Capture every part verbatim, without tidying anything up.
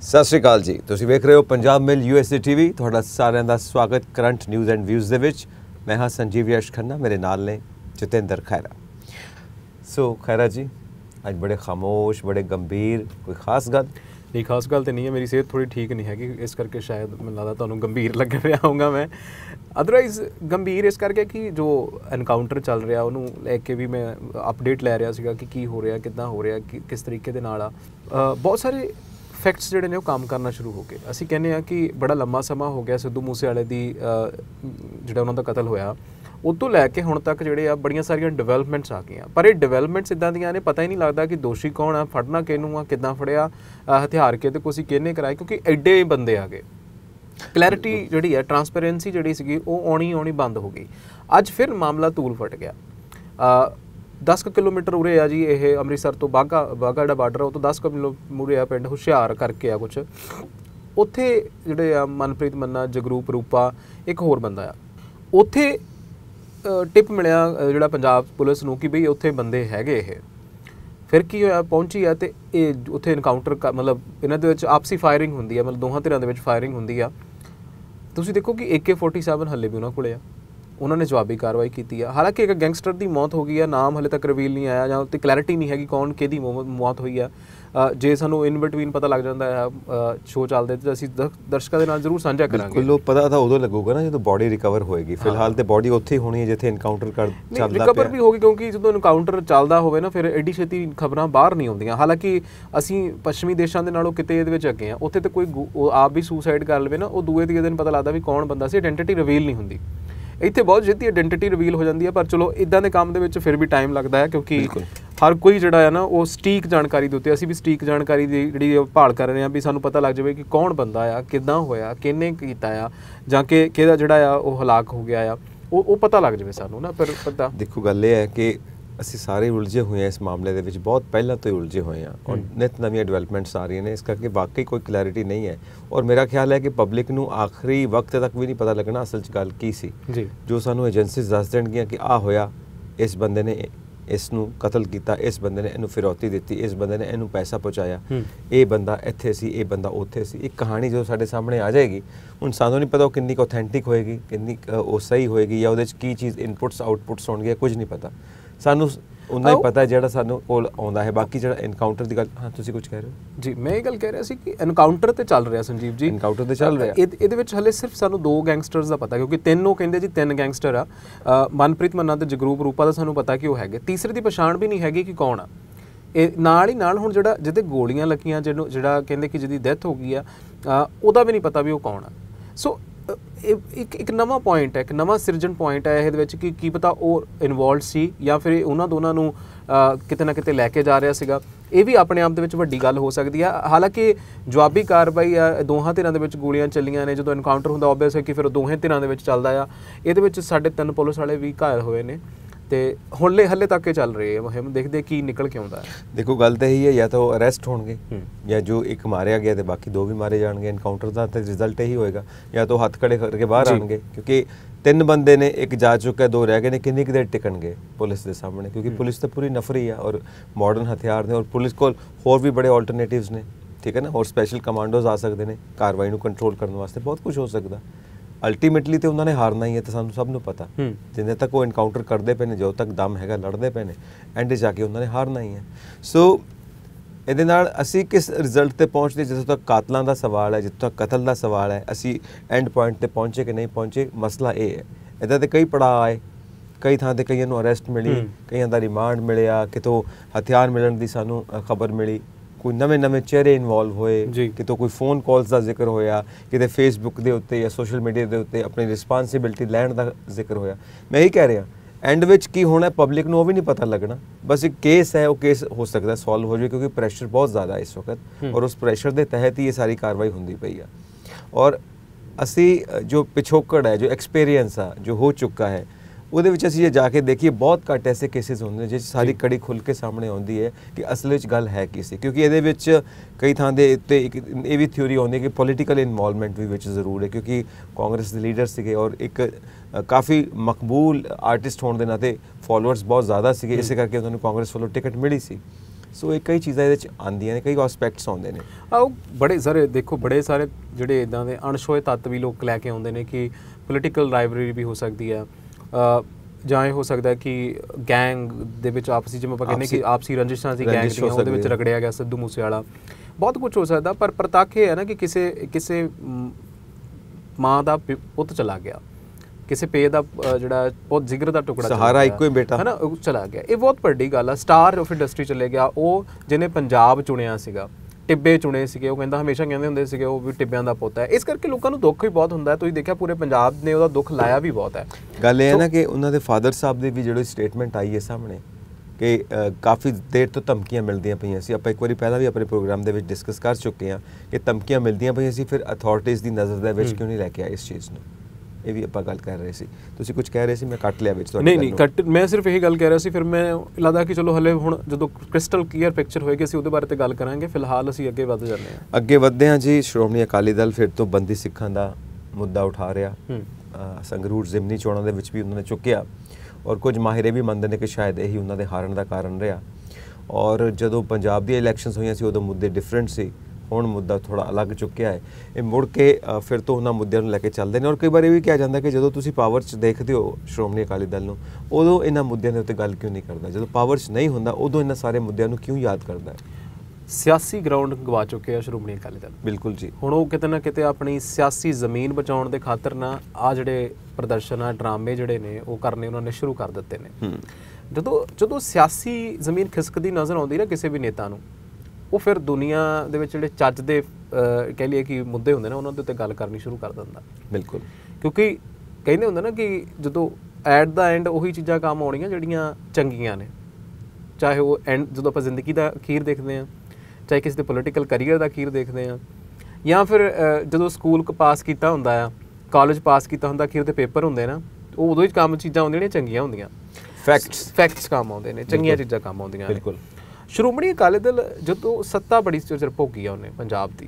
ਸਤਿ ਸ਼੍ਰੀ ਅਕਾਲ ਜੀ, ਤੁਸੀਂ ਵੇਖ ਰਹੇ ਹੋ ਪੰਜਾਬ ਮਿਲ ਯੂਐਸਏ ਟੀਵੀ। ਤੁਹਾਡਾ ਸਾਰਿਆਂ ਦਾ ਸਵਾਗਤ ਕਰੰਟ ਨਿਊਜ਼ ਐਂਡ ਵਿਊਜ਼ ਦੇ ਵਿੱਚ। ਮੈਂ ਹਾਂ ਸੰਜੀਵ ਯਸ਼ ਖੰਨਾ, ਮੇਰੇ ਨਾਲ ਨੇ ਜਤਿੰਦਰ ਖੈਰਾ। ਸੋ ਖੈਰਾ ਜੀ, ਅੱਜ ਬੜੇ ਖਾਮੋਸ਼, ਬੜੇ ਗੰਭੀਰ, ਕੋਈ ਖਾਸ ਗੱਲ? नहीं, खास गल तो नहीं है। मेरी सेहत थोड़ी ठीक नहीं हैगी, इस करके शायद मैं लगता तुहानूं गंभीर लग रहा होऊंगा मैं। अदरवाइज गंभीर इस करके कि जो एनकाउंटर चल रहा उन्होंने लैके भी मैं अपडेट लै रहा सीगा कि की हो रहा, किद्दां हो रहा, कि किस तरीके दे नाल आ। बहुत सारे फैक्ट्स जिहड़े ने वो काम करना शुरू हो गए। असीं कहने आ कि बड़ा लंबा समा हो गया सिद्धू मूसेवाले दी जिहड़ा उन्हां दा कतल होया, उस तो लैके हुण तक जिहड़े आ बड़ियां सारियां डिवेलपमेंट्स आ गई। पर ये डिवेलपमेंट्स इदां दीयां ने, पता ही नहीं लगता कि दोषी कौन आ, फड़ना किहनूं आ, किद्दां फड़िया, हथियार किहदे कोल सी, किहने कराए, क्योंकि एडे बंदे आ गए। क्लैरिटी जिहड़ी है, ट्रांसपेरेंसी जिहड़ी सीगी वो आउणी आउणी बंद हो गई। अज फिर मामला तूल फट गया। दस किलोमीटर उरे आ जी, ये अमृतसर तो बाघा बाघा जिहड़ा बार्डर आ, उस तो दस किलोमीटर मुरे आ पिंड हुशियार करके आ कुछ। उत्थे जिहड़े आ मनप्रीत मन्ना, जगरूप रूपा, एक होर बंदा आ, उत्थे टिप मिलिया जिहड़ा पंजाब पुलिस नूं कि बई उत्थे बंदे हैगे। ये फिर की होया, पहुंची है तो ये उत्थे इनकाउंटर कर, मतलब इन्हां दे विच आपसी फायरिंग हुंदी है, मतलब दोहां धिरां दे विच फायरिंग हुंदी आ। तुसीं देखो कि ए के फोर्टी सैवन हले भी उन्हां कोले आ, उन्होंने जवाबी कार्रवाई की है। हालांकि एक गैंगस्टर की मौत हो गई है, नाम हले तक रिवील नहीं आया, जां उत्ते क्लैरिटी नहीं हैगी कौन किहदी मौत हुई है। जे सानूं इन बिटवीन पता लग जाता है शो चलते तो असीं दर्शकों के नाल जरूर साझा करांगे। बिल्कुल पता तो उदों लगूगा ना जो बॉडी रिकवर होएगी। फिलहाल तो बॉडी उत्थे ही होनी है जिथे इनकाउंटर कर चलदा पिया। रिकवर भी होगी क्योंकि जो इनकाउंटर चलदा होवे ना, फिर एडी छेती खबरां बाहर नहीं आउंदियां। हालांकि असीं पश्चिमी देशां दे नालों किते इहदे विच अगे आ, उत्थे तो कोई आप भी सुसाइड कर लवे ना, वो दूए तीए दिन पता लगदा भी कौन बंदा सी, आइडेंटिटी रिवील नहीं हुंदी। इत्थे बहुत छेती आइडेंटिटी रिवील हो जाती है, पर चलो इदां दे काम दे विच फिर भी टाइम लगता है, क्योंकि हर कोई जिहड़ा है ना वो सटीक जानकारी दे उत्ते, असीं भी सटीक जानकारी दी जिहड़ी भाल कर रहे हैं भी सानूं पता लग जाए कि कौन बंदा आ, किद्दां होया, किहने कीता आ, जां कि किहदा जिहड़ा आ वो हलाक हो गया आ, वो वो पता लग जाए सानूं ना। पर पता देखो गल ये है कि ਅਸੀਂ ਸਾਰੇ ਉਲਝੇ ਹੋਏ ਹਾਂ ਇਸ ਮਾਮਲੇ ਦੇ ਵਿੱਚ, ਬਹੁਤ ਪਹਿਲਾਂ ਤੋਂ ਹੀ ਉਲਝੇ ਹੋਏ ਹਾਂ ਔਰ ਨਿਤ ਨਵੀਆਂ ਡਿਵੈਲਪਮੈਂਟਸ ਆ ਰਹੀਆਂ ਨੇ, ਇਸ ਕਰਕੇ ਵਾਕਈ ਕੋਈ ਕਲੈਰਿਟੀ ਨਹੀਂ ਹੈ। ਔਰ ਮੇਰਾ ਖਿਆਲ ਹੈ ਕਿ ਪਬਲਿਕ ਨੂੰ ਆਖਰੀ ਵਕਤ ਤੱਕ ਵੀ ਨਹੀਂ ਪਤਾ ਲੱਗਣਾ ਅਸਲ 'ਚ ਗੱਲ ਕੀ ਸੀ। ਜੀ ਜੋ ਸਾਨੂੰ ਏਜੰਸੀਜ਼ ਦੱਸ ਦੇਣਗੀਆਂ ਕਿ ਆਹ ਹੋਇਆ, ਇਸ ਬੰਦੇ ਨੇ ਇਸ ਨੂੰ ਕਤਲ ਕੀਤਾ, ਇਸ ਬੰਦੇ ਨੇ ਇਹਨੂੰ ਫਿਰੌਤੀ ਦਿੱਤੀ, ਇਸ ਬੰਦੇ ਨੇ ਇਹਨੂੰ ਪੈਸਾ ਪਹੁੰਚਾਇਆ, ਇਹ ਬੰਦਾ ਇੱਥੇ ਸੀ, ਇਹ ਬੰਦਾ ਉੱਥੇ ਸੀ, ਇੱਕ ਕਹਾਣੀ ਜੋ ਸਾਡੇ ਸਾਹਮਣੇ ਆ ਜਾਏਗੀ। ਹੁਣ ਸਾਨੂੰ ਨਹੀਂ ਪਤਾ ਉਹ ਕਿੰਨੀ ਕੁ ਆਥੈਂਟਿਕ ਹੋਏਗੀ, ਕਿੰਨੀ ਉਹ ਸਹੀ ਹੋਏਗੀ, ਜਾਂ ਉਹਦੇ 'ਚ ਕੀ ਚੀਜ਼ ਇਨਪੁਟਸ ਆਊਟਪੁਟਸ ਹੋਣਗੇ, ਕੁਝ ਨਹੀਂ ਪਤਾ ਸਾਨੂੰ। उन्ना ही पता है जिहड़ा सानूं कोल आउंदा है। बाकी जिहड़ा एनकाउंटर दी गल, हाँ तुसीं कुछ कह रहे हो जी? मैं ये गल कह रहा सी कि एनकाउंटर ते चल रहा संजीव जी, एनकाउंटर ते चल रहा। इहदे विच हले सिर्फ सानूं दो गैंगस्टर्स दा पता, क्योंकि तीनों कहंदे जी तीन गैंगस्टर आ। मनप्रीत मन्ना ते जगरूप रूपा दा सानूं पता कि वो हैगे, तीसरे दी पछाण भी नहीं हैगी कि कौन आ। ਇਹ ਨਾਲ ਹੀ ਨਾਲ ਹੁਣ ਜਿਹੜਾ ਜਿਹਦੇ ਗੋਲੀਆਂ ਲੱਗੀਆਂ, ਜਿਹਨੂੰ ਜਿਹੜਾ ਕਹਿੰਦੇ ਕਿ ਜਿਹਦੀ ਡੈਥ ਹੋ ਗਈ ਆ, ਉਹਦਾ ਵੀ ਨਹੀਂ ਪਤਾ ਵੀ ਉਹ ਕੌਣ ਆ। ਸੋ ਇੱਕ ਇੱਕ ਨਵਾਂ ਪੁਆਇੰਟ ਹੈ, ਇੱਕ ਨਵਾਂ ਸਿਰਜਣ ਪੁਆਇੰਟ ਹੈ ਇਹਦੇ ਵਿੱਚ ਕਿ ਕੀ ਪਤਾ ਉਹ ਇਨਵੋਲਵਡ ਸੀ ਜਾਂ ਫਿਰ ਉਹਨਾਂ ਦੋਨਾਂ ਨੂੰ ਕਿਤੇ ਨਾ ਕਿਤੇ ਲੈ ਕੇ ਜਾ ਰਿਹਾ ਸੀਗਾ। ਇਹ ਵੀ ਆਪਣੇ ਆਪ ਦੇ ਵਿੱਚ ਵੱਡੀ ਗੱਲ ਹੋ ਸਕਦੀ ਆ। ਹਾਲਾਂਕਿ ਜਵਾਬੀ ਕਾਰਵਾਈ ਆ, ਦੋਹਾਂ ਧਿਰਾਂ ਦੇ ਵਿੱਚ ਗੋਲੀਆਂ ਚੱਲੀਆਂ ਨੇ। ਜਦੋਂ ਇਨਕਾਊਂਟਰ ਹੁੰਦਾ ਓਬਵੀਅਸ ਹੈ ਕਿ ਫਿਰ ਦੋਹੇ ਧਿਰਾਂ ਦੇ ਵਿੱਚ ਚੱਲਦਾ ਆ। ਇਹਦੇ ਵਿੱਚ ਸਾਡੇ ਤਿੰਨ ਪੁਲਿਸ ਵਾਲੇ ਵੀ ਘਾਇਲ ਹੋਏ ਨੇ ਤੇ ਹੁਣੇ ਹਲੇ ਤੱਕ ਇਹ ਚੱਲ ਰਹੀ ਹੈ ਮੁਹਿੰਮ, ਦੇਖਦੇ ਕੀ ਨਿਕਲ ਕੇ ਆਉਂਦਾ ਹੈ। ਦੇਖੋ ਗੱਲ ਤਾਂ ਇਹੀ ਹੈ, ਜਾਂ ਤਾਂ ਉਹ ਅਰੈਸਟ ਹੋਣਗੇ ਜਾਂ ਜੋ ਇੱਕ ਮਾਰਿਆ ਗਿਆ ਤੇ ਬਾਕੀ ਦੋ ਵੀ ਮਾਰੇ ਜਾਣਗੇ। ਇਨਕਾਊਂਟਰ ਦਾ ਤਾਂ ਰਿਜ਼ਲਟ ਇਹੀ ਹੋਏਗਾ, ਜਾਂ ਤਾਂ ਹੱਥ ਖੜੇ ਕਰਕੇ ਬਾਹਰ ਆਣਗੇ, ਕਿਉਂਕਿ ਤਿੰਨ ਬੰਦੇ ਨੇ, ਇੱਕ ਜਾ ਚੁੱਕਾ, ਦੋ ਰਹਿ ਗਏ ਨੇ। ਕਿੰਨੀ ਕੁ ਦੇਰ ਟਿਕਣਗੇ ਪੁਲਿਸ ਦੇ ਸਾਹਮਣੇ, ਕਿਉਂਕਿ ਪੁਲਿਸ ਤਾਂ ਪੂਰੀ ਨਫਰੀ ਆ ਔਰ ਮਾਡਰਨ ਹਥਿਆਰ ਨੇ, ਔਰ ਪੁਲਿਸ ਕੋਲ ਹੋਰ ਵੀ ਬੜੇ ਆਲਟਰਨੇਟਿਵਸ ਨੇ, ਠੀਕ ਹੈ ਨਾ। ਹੋਰ ਸਪੈਸ਼ਲ ਕਮਾਂਡੋਜ਼ ਆ ਸਕਦੇ ਨੇ ਕਾਰਵਾਈ ਨੂੰ ਕੰਟਰੋਲ ਕਰਨ ਵਾਸਤੇ, ਬਹੁਤ ਕੁਝ ਹੋ ਸਕਦਾ। ਅਲਟੀਮੇਟਲੀ ਤੇ ਉਹਨਾਂ ਨੇ ਹਾਰਨਾ ਹੀ ਹੈ, ਤਾਂ ਸਾਨੂੰ ਸਭ ਨੂੰ ਪਤਾ। ਜਿੰਨੇ ਤੱਕ ਉਹ ਇਨਕਾਊਂਟਰ ਕਰਦੇ ਪਏ ਨੇ, ਜਦੋਂ ਤੱਕ ਦਮ ਹੈਗਾ ਲੜਦੇ ਪਏ ਨੇ, ਐਂਡ ਜਾ ਕੇ ਉਹਨਾਂ ਨੇ ਹਾਰਨਾ ਹੀ ਹੈ। ਸੋ ਇਹਦੇ ਨਾਲ ਅਸੀਂ ਕਿਸ ਰਿਜ਼ਲਟ 'ਤੇ ਪਹੁੰਚਦੇ, ਜਿੱਥੋਂ ਤੱਕ ਕਾਤਲਾਂ ਦਾ ਸਵਾਲ ਹੈ, ਜਿੱਥੋਂ ਤੱਕ ਕਤਲ ਦਾ ਸਵਾਲ ਹੈ, ਅਸੀਂ ਐਂਡ ਪੁਆਇੰਟ 'ਤੇ ਪਹੁੰਚੇ ਕਿ ਨਹੀਂ ਪਹੁੰਚੇ, ਮਸਲਾ ਇਹ ਹੈ। ਇੱਦਾਂ ਦੇ ਕਈ ਪੜਾਅ ਆਏ, ਕਈ ਥਾਂ 'ਤੇ ਕਈਆਂ ਨੂੰ ਅਰੈਸਟ ਮਿਲੀ, ਕਈਆਂ ਦਾ ਰਿਮਾਂਡ ਮਿਲਿਆ, ਕਿਤੋਂ ਹਥਿਆਰ ਮਿਲਣ ਦੀ ਸਾਨੂੰ ਖਬਰ ਮਿਲੀ, ਕੋਈ ਨਵੇਂ ਨਵੇਂ ਚਿਹਰੇ ਇਨਵੋਲਵ ਹੋਏ, ਕਿਤੋਂ ਕੋਈ ਫੋਨ ਕਾਲਸ ਦਾ ਜ਼ਿਕਰ ਹੋਇਆ, ਕਿਤੇ ਫੇਸਬੁੱਕ ਦੇ ਉੱਤੇ ਜਾਂ ਸੋਸ਼ਲ ਮੀਡੀਆ ਦੇ ਉੱਤੇ ਆਪਣੀ ਰਿਸਪਾਂਸਿਬਿਲਿਟੀ ਲੈਣ ਦਾ ਜ਼ਿਕਰ ਹੋਇਆ। ਮੈਂ ਇਹੀ ਕਹਿ ਰਿਹਾ, ਐਂਡ ਵਿੱਚ ਕੀ ਹੋਣਾ ਪਬਲਿਕ ਨੂੰ ਉਹ ਵੀ ਨਹੀਂ ਪਤਾ ਲੱਗਣਾ। ਬਸ ਇੱਕ ਕੇਸ ਹੈ, ਉਹ ਕੇਸ ਹੋ ਸਕਦਾ ਸੋਲਵ ਹੋ ਜਾਵੇ, ਕਿਉਂਕਿ ਪ੍ਰੈਸ਼ਰ ਬਹੁਤ ਜ਼ਿਆਦਾ ਇਸ ਵਕਤ, ਔਰ ਉਸ ਪ੍ਰੈਸ਼ਰ ਦੇ ਤਹਿਤ ਹੀ ਇਹ ਸਾਰੀ ਕਾਰਵਾਈ ਹੁੰਦੀ ਪਈ ਆ। ਔਰ ਅਸੀਂ ਜੋ ਪਿਛੋਕੜ ਹੈ, ਜੋ ਐਕਸਪੀਰੀਅੰਸ ਆ, ਜੋ ਹੋ ਚੁੱਕਾ ਹੈ, ਉਹਦੇ ਵਿੱਚ ਅਸੀਂ ਜੇ ਜਾ ਕੇ ਦੇਖੀਏ ਬਹੁਤ ਘੱਟ ਐਸੇ ਕੇਸਿਸ ਹੁੰਦੇ ਨੇ ਜਿਸ ਸਾਰੀ ਕੜੀ ਖੁੱਲ੍ਹ ਕੇ ਸਾਹਮਣੇ ਆਉਂਦੀ ਹੈ ਕਿ ਅਸਲ ਵਿੱਚ ਗੱਲ ਹੈ ਕੀ ਸੀ। ਕਿਉਂਕਿ ਇਹਦੇ ਵਿੱਚ ਕਈ ਥਾਂ ਦੇ ਉੱਤੇ ਇੱਕ ਇਹ ਵੀ ਥਿਊਰੀ ਆਉਂਦੀ ਹੈ ਕਿ ਪੋਲੀਟੀਕਲ ਇਨਵੋਲਵਮੈਂਟ ਵੀ ਵਿੱਚ ਜ਼ਰੂਰ ਹੈ, ਕਿਉਂਕਿ ਕਾਂਗਰਸ ਦੇ ਲੀਡਰ ਸੀਗੇ ਔਰ ਇੱਕ ਕਾਫੀ ਮਕਬੂਲ ਆਰਟਿਸਟ ਹੋਣ ਦੇ ਨਾਤੇ ਫੋਲੋਅਰਸ ਬਹੁਤ ਜ਼ਿਆਦਾ ਸੀਗੇ, ਇਸੇ ਕਰਕੇ ਉਹਨਾਂ ਨੂੰ ਕਾਂਗਰਸ ਵੱਲੋਂ ਟਿਕਟ ਮਿਲੀ ਸੀ। ਸੋ ਇਹ ਕਈ ਚੀਜ਼ਾਂ ਇਹਦੇ 'ਚ ਆਉਂਦੀਆਂ ਨੇ, ਕਈ ਐਸਪੈਕਟਸ ਆਉਂਦੇ ਨੇ। ਆਹ ਬੜੇ ਸਾਰੇ ਦੇਖੋ, ਬੜੇ ਸਾਰੇ ਜਿਹੜੇ ਇੱਦਾਂ ਦੇ ਅਣਛੋਏ ਤੱਤ ਵੀ ਲੋਕ ਲੈ ਕੇ ਆਉਂਦੇ ਨੇ ਕਿ ਪੋਲੀਟੀਕਲ ਰਾਈਵਲਰੀ ਵੀ ਹੋ ਸਕਦੀ ਆ, ਜਾਂ ਇਹ ਹੋ ਸਕਦਾ ਕਿ ਗੈਂਗ ਦੇ ਵਿੱਚ ਆਪਸੀ, ਜਿਵੇਂ ਆਪਾਂ ਕਹਿੰਦੇ ਕਿ ਆਪਸੀ ਰੰਜਿਸ਼ਾਂ ਸੀ ਗੈਂਗ ਦੀਆਂ, ਉਹਦੇ ਵਿੱਚ ਰਗੜਿਆ ਗਿਆ ਸਿੱਧੂ ਮੂਸੇਵਾਲਾ, ਬਹੁਤ ਕੁਝ ਹੋ ਸਕਦਾ। ਪਰ ਪ੍ਰਤੱਖ ਇਹ ਹੈ ਨਾ ਕਿ ਕਿਸੇ ਕਿਸੇ ਮਾਂ ਦਾ ਪੁੱਤ ਚਲਾ ਗਿਆ, ਕਿਸੇ ਪੇ ਦਾ ਜਿਹੜਾ ਬਹੁਤ ਜਿਗਰ ਦਾ ਟੁਕੜਾ, ਸਹਾਰਾ ਇੱਕੋ ਹੀ ਬੇਟਾ ਹੈ ਨਾ, ਉਹ ਚਲਾ ਗਿਆ। ਇਹ ਬਹੁਤ ਵੱਡੀ ਗੱਲ ਆ। ਸਟਾਰ ਆਫ ਇੰਡਸਟਰੀ ਚਲੇ ਗਿਆ, ਉਹ ਜਿਹਨੇ ਪੰਜਾਬ ਚੁਣਿਆ ਸੀਗਾ, ਟਿੱਬੇ ਚੁਣੇ ਸੀਗੇ, ਉਹ ਕਹਿੰਦਾ ਹਮੇਸ਼ਾ ਕਹਿੰਦੇ ਹੁੰਦੇ ਸੀਗੇ ਉਹ ਵੀ ਟਿੱਬਿਆਂ ਦਾ ਪੁੱਤ ਹੈ। ਇਸ ਕਰਕੇ ਲੋਕਾਂ ਨੂੰ ਦੁੱਖ ਵੀ ਬਹੁਤ ਹੁੰਦਾ। ਤੁਸੀਂ ਦੇਖਿਆ ਪੂਰੇ ਪੰਜਾਬ ਨੇ ਉਹਦਾ ਦੁੱਖ ਲਾਇਆ ਵੀ ਬਹੁਤ ਹੈ। ਗੱਲ ਇਹ ਹੈ ਨਾ ਕਿ ਉਹਨਾਂ ਦੇ ਫਾਦਰ ਸਾਹਿਬ ਦੀ ਵੀ ਜਿਹੜੀ ਸਟੇਟਮੈਂਟ ਆਈ ਹੈ ਸਾਹਮਣੇ ਕਿ ਕਾਫੀ ਦੇਰ ਤੋਂ ਧਮਕੀਆਂ ਮਿਲਦੀਆਂ ਪਈਆਂ ਸੀ। ਆਪਾਂ ਇੱਕ ਵਾਰੀ ਪਹਿਲਾਂ ਵੀ ਆਪਣੇ ਪ੍ਰੋਗਰਾਮ ਦੇ ਵਿੱਚ ਡਿਸਕਸ ਕਰ ਚੁੱਕੇ ਹਾਂ ਕਿ ਧਮਕੀਆਂ ਮਿਲਦੀਆਂ ਪਈਆਂ ਸੀ, ਫਿਰ ਅਥਾਰਟੀਜ਼ ਦੀ ਨਜ਼ਰ ਦੇ ਵਿੱਚ ਕਿਉਂ ਨਹੀਂ ਲੈ ਕੇ ਆਏ ਇਸ ਚੀਜ਼ ਨੂੰ। ਇਹ ਵੀ ਆਪਾਂ ਗੱਲ ਕਰ ਰਹੇ ਸੀ, ਤੁਸੀਂ ਕੁਝ ਕਹਿ ਰਹੇ ਸੀ, ਮੈਂ ਕੱਟ ਲਿਆ ਵਿੱਚ ਤੁਹਾਡੀ। ਨਹੀਂ ਨਹੀਂ ਕੱਟ, ਮੈਂ ਸਿਰਫ ਇਹੀ ਗੱਲ ਕਹਿ ਰਿਹਾ ਸੀ। ਫਿਰ ਮੈਂ ਲੱਗਦਾ ਕਿ ਚਲੋ ਹਲੇ ਹੁਣ ਜਦੋਂ ਕ੍ਰਿਸਟਲ ਕਲੀਅਰ ਪਿਕਚਰ ਹੋਏਗੀ ਅਸੀਂ ਉਹਦੇ ਬਾਰੇ ਤੇ ਗੱਲ ਕਰਾਂਗੇ। ਫਿਲਹਾਲ ਅਸੀਂ ਅੱਗੇ ਵੱਧ ਜਾਂਦੇ ਹਾਂ। ਅੱਗੇ ਵਧਦੇ ਹਾਂ ਜੀ। ਸ਼੍ਰੋਮਣੀ ਅਕਾਲੀ ਦਲ ਫਿਰ ਤੋਂ ਬੰਦੀ ਸਿੱਖਾਂ ਦਾ ਮੁੱਦਾ ਉਠਾ ਰਿਹਾ। ਸੰਗਰੂਰ ਜ਼ਿਮਨੀ ਚੋਣਾਂ ਦੇ ਵਿੱਚ ਵੀ ਉਹਨਾਂ ਨੇ ਚੁੱਕਿਆ, ਔਰ ਕੁਝ ਮਾਹਿਰ ਇਹ ਵੀ ਮੰਨਦੇ ਨੇ ਕਿ ਸ਼ਾਇਦ ਇਹੀ ਉਹਨਾਂ ਦੇ ਹਾਰਨ ਦਾ ਕਾਰਨ ਰਿਹਾ। ਔਰ ਜਦੋਂ ਪੰਜਾਬ ਦੀਆਂ ਇਲੈਕਸ਼ਨਸ ਹੋਈਆਂ ਸੀ ਉਦੋਂ ਮੁੱਦੇ ਡਿਫਰੈਂਟ ਸੀ, ਹੁਣ ਮੁੱਦਾ ਥੋੜ੍ਹਾ ਅਲੱਗ ਚੁੱਕਿਆ ਹੈ। ਇਹ ਮੁੜ ਕੇ ਫਿਰ ਤੋਂ ਉਹਨਾਂ ਮੁੱਦਿਆਂ ਨੂੰ ਲੈ ਕੇ ਚੱਲਦੇ ਨੇ। ਔਰ ਕਈ ਵਾਰ ਇਹ ਵੀ ਕਿਹਾ ਜਾਂਦਾ ਕਿ ਜਦੋਂ ਤੁਸੀਂ ਪਾਵਰ 'ਚ ਦੇਖਦੇ ਹੋ ਸ਼੍ਰੋਮਣੀ ਅਕਾਲੀ ਦਲ ਨੂੰ, ਉਦੋਂ ਇਹਨਾਂ ਮੁੱਦਿਆਂ ਦੇ ਉੱਤੇ ਗੱਲ ਕਿਉਂ ਨਹੀਂ ਕਰਦਾ, ਜਦੋਂ ਪਾਵਰ 'ਚ ਨਹੀਂ ਹੁੰਦਾ ਉਦੋਂ ਇਹਨਾਂ ਸਾਰੇ ਮੁੱਦਿਆਂ ਨੂੰ ਕਿਉਂ ਯਾਦ ਕਰਦਾ ਹੈ। ਸਿਆਸੀ ਗਰਾਊਂਡ ਗਵਾ ਚੁੱਕੇ ਆ ਸ਼੍ਰੋਮਣੀ ਅਕਾਲੀ ਦਲ। ਬਿਲਕੁਲ ਜੀ। ਹੁਣ ਉਹ ਕਿਤੇ ਨਾ ਕਿਤੇ ਆਪਣੀ ਸਿਆਸੀ ਜ਼ਮੀਨ ਬਚਾਉਣ ਦੇ ਖਾਤਰ ਨਾ ਆ ਜਿਹੜੇ ਪ੍ਰਦਰਸ਼ਨ ਆ, ਡਰਾਮੇ ਜਿਹੜੇ ਨੇ ਉਹ ਕਰਨੇ ਉਹਨਾਂ ਨੇ ਸ਼ੁਰੂ ਕਰ ਦਿੱਤੇ ਨੇ। ਜਦੋਂ ਜਦੋਂ ਸਿਆਸੀ ਜ਼ਮੀਨ ਖਿਸਕਦੀ ਨਜ਼ਰ ਆਉਂਦੀ ਨਾ ਕਿਸੇ ਵੀ ਨੇਤਾ ਨੂੰ, ਉਹ ਫਿਰ ਦੁਨੀਆ ਦੇ ਵਿੱਚ ਜਿਹੜੇ ਚੱਜ ਦੇ ਕਹਿ ਲਈਏ ਕਿ ਮੁੱਦੇ ਹੁੰਦੇ ਨੇ ਉਹਨਾਂ ਦੇ ਉੱਤੇ ਗੱਲ ਕਰਨੀ ਸ਼ੁਰੂ ਕਰ ਦਿੰਦਾ। ਬਿਲਕੁਲ। ਕਿਉਂਕਿ ਕਹਿੰਦੇ ਹੁੰਦੇ ਨਾ ਕਿ ਜਦੋਂ ਐਟ ਦਾ ਐਂਡ ਉਹੀ ਚੀਜ਼ਾਂ ਕੰਮ ਆਉਣੀਆਂ ਜਿਹੜੀਆਂ ਚੰਗੀਆਂ ਨੇ, ਚਾਹੇ ਉਹ ਐਂਡ ਜਦੋਂ ਆਪਾਂ ਜ਼ਿੰਦਗੀ ਦਾ ਅਖੀਰ ਦੇਖਦੇ ਹਾਂ, ਚਾਹੇ ਕਿਸੇ ਦੇ ਪੋਲੀਟੀਕਲ ਕਰੀਅਰ ਦਾ ਅਖੀਰ ਦੇਖਦੇ ਹਾਂ, ਜਾਂ ਫਿਰ ਜਦੋਂ ਸਕੂਲ ਪਾਸ ਕੀਤਾ ਹੁੰਦਾ ਆ, ਕਾਲਜ ਪਾਸ ਕੀਤਾ ਹੁੰਦਾ, ਅਖੀਰ ਦੇ ਪੇਪਰ ਹੁੰਦੇ ਨਾ, ਉਹ ਉਦੋਂ ਹੀ ਕੰਮ ਚੀਜ਼ਾਂ ਆਉਂਦੀਆਂ ਜਿਹੜੀਆਂ ਚੰਗੀਆਂ ਹੁੰਦੀਆਂ। ਫੈਕਟਸ ਫੈਕਟਸ ਕੰਮ ਆਉਂਦੇ ਨੇ, ਚੰਗੀਆਂ ਚੀਜ਼ਾਂ ਕੰਮ ਆਉਂਦੀਆਂ। ਬਿਲਕੁਲ। ਸ਼੍ਰੋਮਣੀ ਅਕਾਲੀ ਦਲ ਜਦੋਂ ਸੱਤਾ ਬੜੀ ਚਿਰ ਭੋਗੀ ਆ ਉਹਨੇ ਪੰਜਾਬ ਦੀ,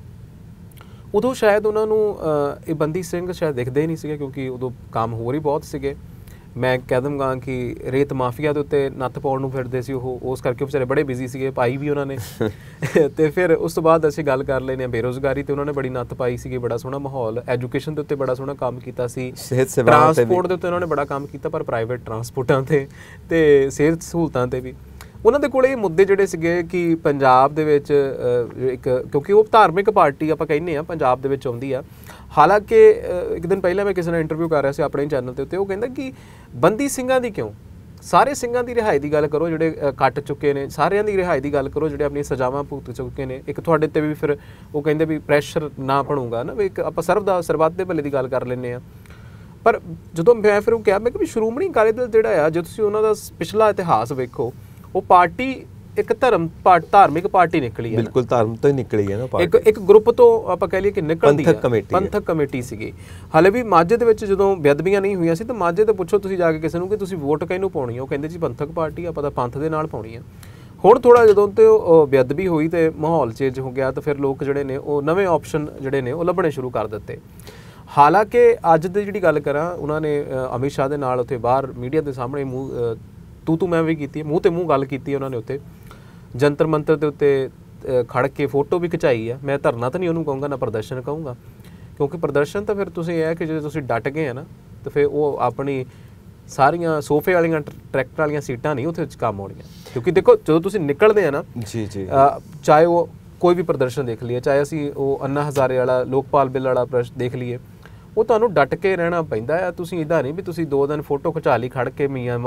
ਉਦੋਂ ਸ਼ਾਇਦ ਉਹਨਾਂ ਨੂੰ ਇਹ ਬੰਦੀ ਸਿੰਘ ਸ਼ਾਇਦ ਦਿਖਦੇ ਹੀ ਨਹੀਂ ਸੀਗੇ, ਕਿਉਂਕਿ ਉਦੋਂ ਕੰਮ ਹੋਰ ਹੀ ਬਹੁਤ ਸੀਗੇ। ਮੈਂ ਕਹਿ ਦੂੰਗਾ ਕਿ ਰੇਤ ਮਾਫੀਆ ਦੇ ਉੱਤੇ ਨੱਥ ਪਾਉਣ ਨੂੰ ਫਿਰਦੇ ਸੀ ਉਹ, ਉਸ ਕਰਕੇ ਵਿਚਾਰੇ ਬੜੇ ਬਿਜ਼ੀ ਸੀਗੇ, ਪਾਈ ਵੀ ਉਹਨਾਂ ਨੇ। ਅਤੇ ਫਿਰ ਉਸ ਤੋਂ ਬਾਅਦ ਅਸੀਂ ਗੱਲ ਕਰ ਲੈਂਦੇ ਹਾਂ ਬੇਰੁਜ਼ਗਾਰੀ 'ਤੇ, ਉਹਨਾਂ ਨੇ ਬੜੀ ਨੱਥ ਪਾਈ ਸੀਗੀ, ਬੜਾ ਸੋਹਣਾ ਮਾਹੌਲ, ਐਜੂਕੇਸ਼ਨ ਦੇ ਉੱਤੇ ਬੜਾ ਸੋਹਣਾ ਕੰਮ ਕੀਤਾ ਸੀ, ਟਰਾਂਸਪੋਰਟ ਦੇ ਉੱਤੇ ਉਹਨਾਂ ਨੇ ਬੜਾ ਕੰਮ ਕੀਤਾ, ਪਰ ਪ੍ਰਾਈਵੇਟ ਟਰਾਂਸਪੋਰਟਾਂ 'ਤੇ ਅਤੇ ਸਿਹਤ ਸਹੂਲਤਾਂ 'ਤੇ ਵੀ ਉਹਨਾਂ ਦੇ ਕੋਲ ਇਹ ਮੁੱਦੇ ਜਿਹੜੇ ਸੀਗੇ ਕਿ ਪੰਜਾਬ ਦੇ ਵਿੱਚ ਇੱਕ, ਕਿਉਂਕਿ ਉਹ ਧਾਰਮਿਕ ਪਾਰਟੀ ਆਪਾਂ ਕਹਿੰਦੇ ਹਾਂ ਪੰਜਾਬ ਦੇ ਵਿੱਚ ਆਉਂਦੀ ਆ। ਹਾਲਾਂਕਿ ਇੱਕ ਦਿਨ ਪਹਿਲਾਂ ਮੈਂ ਕਿਸੇ ਨਾਲ ਇੰਟਰਵਿਊ ਕਰ ਰਿਹਾ ਸੀ ਆਪਣੇ ਚੈਨਲ ਦੇ ਉੱਤੇ, ਉਹ ਕਹਿੰਦਾ ਕਿ ਬੰਦੀ ਸਿੰਘਾਂ ਦੀ ਕਿਉਂ, ਸਾਰੇ ਸਿੰਘਾਂ ਦੀ ਰਿਹਾਈ ਦੀ ਗੱਲ ਕਰੋ ਜਿਹੜੇ ਕੱਟ ਚੁੱਕੇ ਨੇ, ਸਾਰਿਆਂ ਦੀ ਰਿਹਾਈ ਦੀ ਗੱਲ ਕਰੋ ਜਿਹੜੇ ਆਪਣੀਆਂ ਸਜ਼ਾਵਾਂ ਭੁਗਤ ਚੁੱਕੇ ਨੇ। ਇੱਕ ਤੁਹਾਡੇ 'ਤੇ ਵੀ ਫਿਰ ਉਹ ਕਹਿੰਦੇ ਵੀ ਪ੍ਰੈਸ਼ਰ ਨਾ ਬਣੂਗਾ ਨਾ, ਵੀ ਇੱਕ ਆਪਾਂ ਸਰਬ ਦਾ ਸਰਬੱਤ ਦੇ ਭਲੇ ਦੀ ਗੱਲ ਕਰ ਲੈਂਦੇ ਹਾਂ। ਪਰ ਜਦੋਂ ਮੈਂ ਫਿਰ ਉਹ ਕਿਹਾ, ਮੈਂ ਕਿ ਵੀ ਸ਼੍ਰੋਮਣੀ ਅਕਾਲੀ ਦਲ ਜਿਹੜਾ ਆ, ਜੇ ਤੁਸੀਂ ਉਹਨਾਂ ਦਾ ਪਿਛਲਾ ਇਤਿਹਾਸ ਵੇਖੋ, ਉਹ ਪਾਰਟੀ ਇੱਕ ਧਰਮ ਧਾਰਮਿਕ ਪਾਰਟੀ ਨਿਕਲੀ ਹੈ। ਬਿਲਕੁਲ, ਧਰਮ ਤੋਂ ਹੀ ਨਿਕਲੀ ਹੈ ਨਾ ਪਾਰਟੀ। ਇੱਕ ਇੱਕ ਗਰੁੱਪ ਤੋਂ ਆਪਾਂ ਕਹਿ ਲਈਏ ਕਿ ਨਿਕਲਦੀ ਹੈ, ਪੰਥਕ ਕਮੇਟੀ ਸੀਗੀ। ਹਾਲੇ ਵੀ ਮਾਝੇ ਦੇ ਵਿੱਚ ਜਦੋਂ ਬੇਅਦਬੀਆਂ ਨਹੀਂ ਹੋਈਆਂ ਸੀ ਤਾਂ ਮਾਝੇ ਤੇ ਪੁੱਛੋ ਤੁਸੀਂ ਜਾ ਕੇ ਕਿਸੇ ਨੂੰ ਕਿ ਤੁਸੀਂ ਵੋਟ ਕਿਹਨੂੰ ਪਾਉਣੀ ਹੈ, ਉਹ ਕਹਿੰਦੇ ਜੀ ਪੰਥਕ ਪਾਰਟੀ ਆਪਾਂ ਤਾਂ ਪੰਥ ਦੇ ਨਾਲ ਪਾਉਣੀ ਹੈ। ਹੁਣ ਥੋੜ੍ਹਾ ਜਦੋਂ ਤੇ ਉਹ ਬੇਅਦਬੀ ਹੋਈ ਤੇ ਮਾਹੌਲ ਚੇਂਜ ਹੋ ਗਿਆ ਤਾਂ ਫਿਰ ਲੋਕ ਜਿਹੜੇ ਨੇ ਉਹ ਨਵੇਂ ਆਪਸ਼ਨ ਜਿਹੜੇ ਨੇ ਉਹ ਲੱਭਣੇ ਸ਼ੁਰੂ ਕਰ ਦਿੱਤੇ। ਹਾਲਾਂਕਿ ਅੱਜ ਦੀ ਜਿਹੜੀ ਗੱਲ ਕਰਾਂ, ਉਹਨਾਂ ਨੇ ਅਮਿਤ ਸ਼ਾਹ ਦੇ ਨਾਲ ਉੱਥੇ ਬਾਹਰ ਮੀਡੀਆ ਦੇ ਸਾਹਮਣੇ ਮੂੰਹ ਤੂੰ ਤੂੰ ਮੈਂ ਵੀ ਕੀਤੀ, ਮੂੰਹ ਤੇ ਮੂੰਹ ਗੱਲ ਕੀਤੀ ਉਹਨਾਂ ਨੇ ਉੱਤੇ, ਜੰਤਰ ਮੰਤਰ ਦੇ ਉੱਤੇ ਖੜ੍ਹ ਕੇ ਫੋਟੋ ਵੀ ਖਿਚਾਈ ਆ। ਮੈਂ ਧਰਨਾ ਤਾਂ ਨਹੀਂ ਉਹਨੂੰ ਕਹੂੰਗਾ, ਨਾ ਪ੍ਰਦਰਸ਼ਨ ਕਹੂੰਗਾ, ਕਿਉਂਕਿ ਪ੍ਰਦਰਸ਼ਨ ਤਾਂ ਫਿਰ ਤੁਸੀਂ ਇਹ ਹੈ ਕਿ ਜੇ ਤੁਸੀਂ ਡਟ ਗਏ ਆ ਨਾ ਤਾਂ ਫਿਰ ਉਹ ਆਪਣੀ ਸਾਰੀਆਂ ਸੋਫੇ ਵਾਲੀਆਂ ਟਰੈਕਟਰ ਵਾਲੀਆਂ ਸੀਟਾਂ ਨਹੀਂ ਉੱਥੇ ਕੰਮ ਆਉਣੀਆਂ। ਕਿਉਂਕਿ ਦੇਖੋ ਜਦੋਂ ਤੁਸੀਂ ਨਿਕਲਦੇ ਆ ਨਾ, ਜੀ ਜੀ, ਚਾਹੇ ਉਹ ਕੋਈ ਵੀ ਪ੍ਰਦਰਸ਼ਨ ਦੇਖ ਲਈਏ, ਚਾਹੇ ਅਸੀਂ ਉਹ ਅੰਨਾ ਹਜ਼ਾਰੇ ਵਾਲਾ ਲੋਕਪਾਲ ਬਿੱਲ ਵਾਲਾ ਪ੍ਰਦਰਸ਼ਨ ਦੇਖ ਲਈਏ, ਉਹ ਤੁਹਾਨੂੰ ਡਟ ਕੇ ਰਹਿਣਾ ਪੈਂਦਾ ਆ। ਤੁਸੀਂ ਇੱਦਾਂ ਨਹੀਂ ਵੀ ਤੁਸੀਂ ਦੋ ਦਿਨ ਫੋਟੋ ਖਿਚਾ ਲਈ ਖੜ੍ਹ ਕੇ ਮੀਆਂ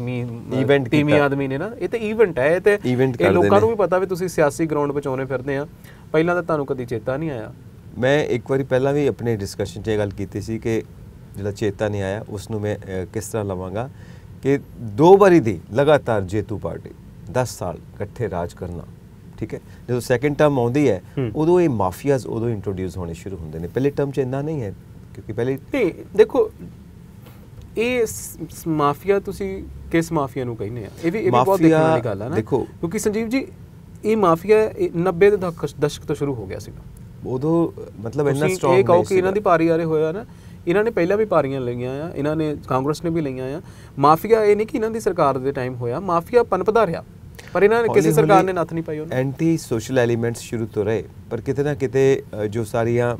ਤੀਵੀਂ ਆਦਮੀ ਨੇ ਨਾ, ਇਹ ਤਾਂ ਈਵੈਂਟ ਹੈ। ਇਹ ਤੇ ਇਹ ਲੋਕਾਂ ਨੂੰ ਵੀ ਪਤਾ ਵੀ ਤੁਸੀਂ ਸਿਆਸੀ ਗਰਾਊਂਡ ਵਿੱਚ ਆਉਣੇ ਫਿਰਦੇ ਆ, ਪਹਿਲਾਂ ਤਾਂ ਤੁਹਾਨੂੰ ਕਦੀ ਚੇਤਾ ਨਹੀਂ ਆਇਆ। ਮੈਂ ਇੱਕ ਵਾਰੀ ਪਹਿਲਾਂ ਵੀ ਆਪਣੇ ਡਿਸਕਸ਼ਨ 'ਚ ਇਹ ਗੱਲ ਕੀਤੀ ਸੀ ਕਿ ਜਿਹੜਾ ਚੇਤਾ ਨਹੀਂ ਆਇਆ ਉਸ ਨੂੰ ਮੈਂ ਕਿਸ ਤਰ੍ਹਾਂ ਲਵਾਂਗਾ ਕਿ ਦੋ ਵਾਰੀ ਦੀ ਲਗਾਤਾਰ ਜੇਤੂ ਪਾਰਟੀ ਦਸ ਸਾਲ ਇਕੱਠੇ ਰਾਜ ਕਰਨਾ, ਠੀਕ ਹੈ। ਜਦੋਂ ਸੈਕਿੰਡ ਟਰਮ ਆਉਂਦੀ ਹੈ ਉਦੋਂ ਇਹ ਮਾਫੀਆਜ਼ ਉਦੋਂ ਇੰਟਰੋਡਿਊਸ ਹੋਣੇ ਸ਼ੁਰੂ ਹੁੰਦੇ ਨੇ, ਪਹਿਲੇ ਟਰਮ 'ਚ ਇੰਨਾ ਨਹੀਂ ਹੈ। ਕਿਉਂਕਿ ਪਹਿਲੇ ਨਹੀਂ ਦੇਖੋ, ਇਹ ਮਾਫੀਆ ਤੁਸੀਂ ਕਿਸ ਮਾਫੀਆ ਨੂੰ ਕਹਿੰਦੇ ਆ, ਇਹ ਵੀ ਇਹ ਵੀ ਬਹੁਤ ਦੇਖਣ ਵਾਲੀ ਗੱਲ ਆ ਨਾ। ਦੇਖੋ ਕਿਉਂਕਿ ਸੰਜੀਵ ਜੀ, ਇਹ ਮਾਫੀਆ ਨੱਬੇ ਦੇ ਦਸ਼ਕ ਤੋਂ ਸ਼ੁਰੂ ਹੋ ਗਿਆ ਸੀਗਾ। ਉਦੋਂ ਮਤਲਬ ਇੰਨਾ ਸਟਰੋਂਗ ਇਹ ਕਹੋ ਕਿ ਇਹਨਾਂ ਦੀ ਪਾਰੀ ਆਰੇ ਹੋਇਆ ਨਾ, ਇਹਨਾਂ ਨੇ ਪਹਿਲਾਂ ਵੀ ਪਾਰੀਆਂ ਲਈਆਂ ਆ, ਇਹਨਾਂ ਨੇ ਕਾਂਗਰਸ ਨੇ ਵੀ ਲਈਆਂ ਆ। ਮਾਫੀਆ ਇਹ ਨਹੀਂ ਕਿ ਇਹਨਾਂ ਦੀ ਸਰਕਾਰ ਦੇ ਟਾਈਮ ਹੋਇਆ, ਮਾਫੀਆ ਪਨਪਦਾ ਰਿਹਾ। ਪਰ ਇਹਨਾਂ ਨੇ ਕਿਸੇ ਸਰਕਾਰ ਨੇ ਨੱਥ ਨਹੀਂ ਪਾਈ ਉਹਨੂੰ। ਐਂਟੀ ਸੋਸ਼ਲ ਐਲੀਮੈਂਟਸ ਸ਼ੁਰੂ ਤੋਂ ਰਹੇ, ਪਰ ਕਿਤੇ ਨਾ ਕਿਤੇ ਜੋ ਸਾਰੀਆਂ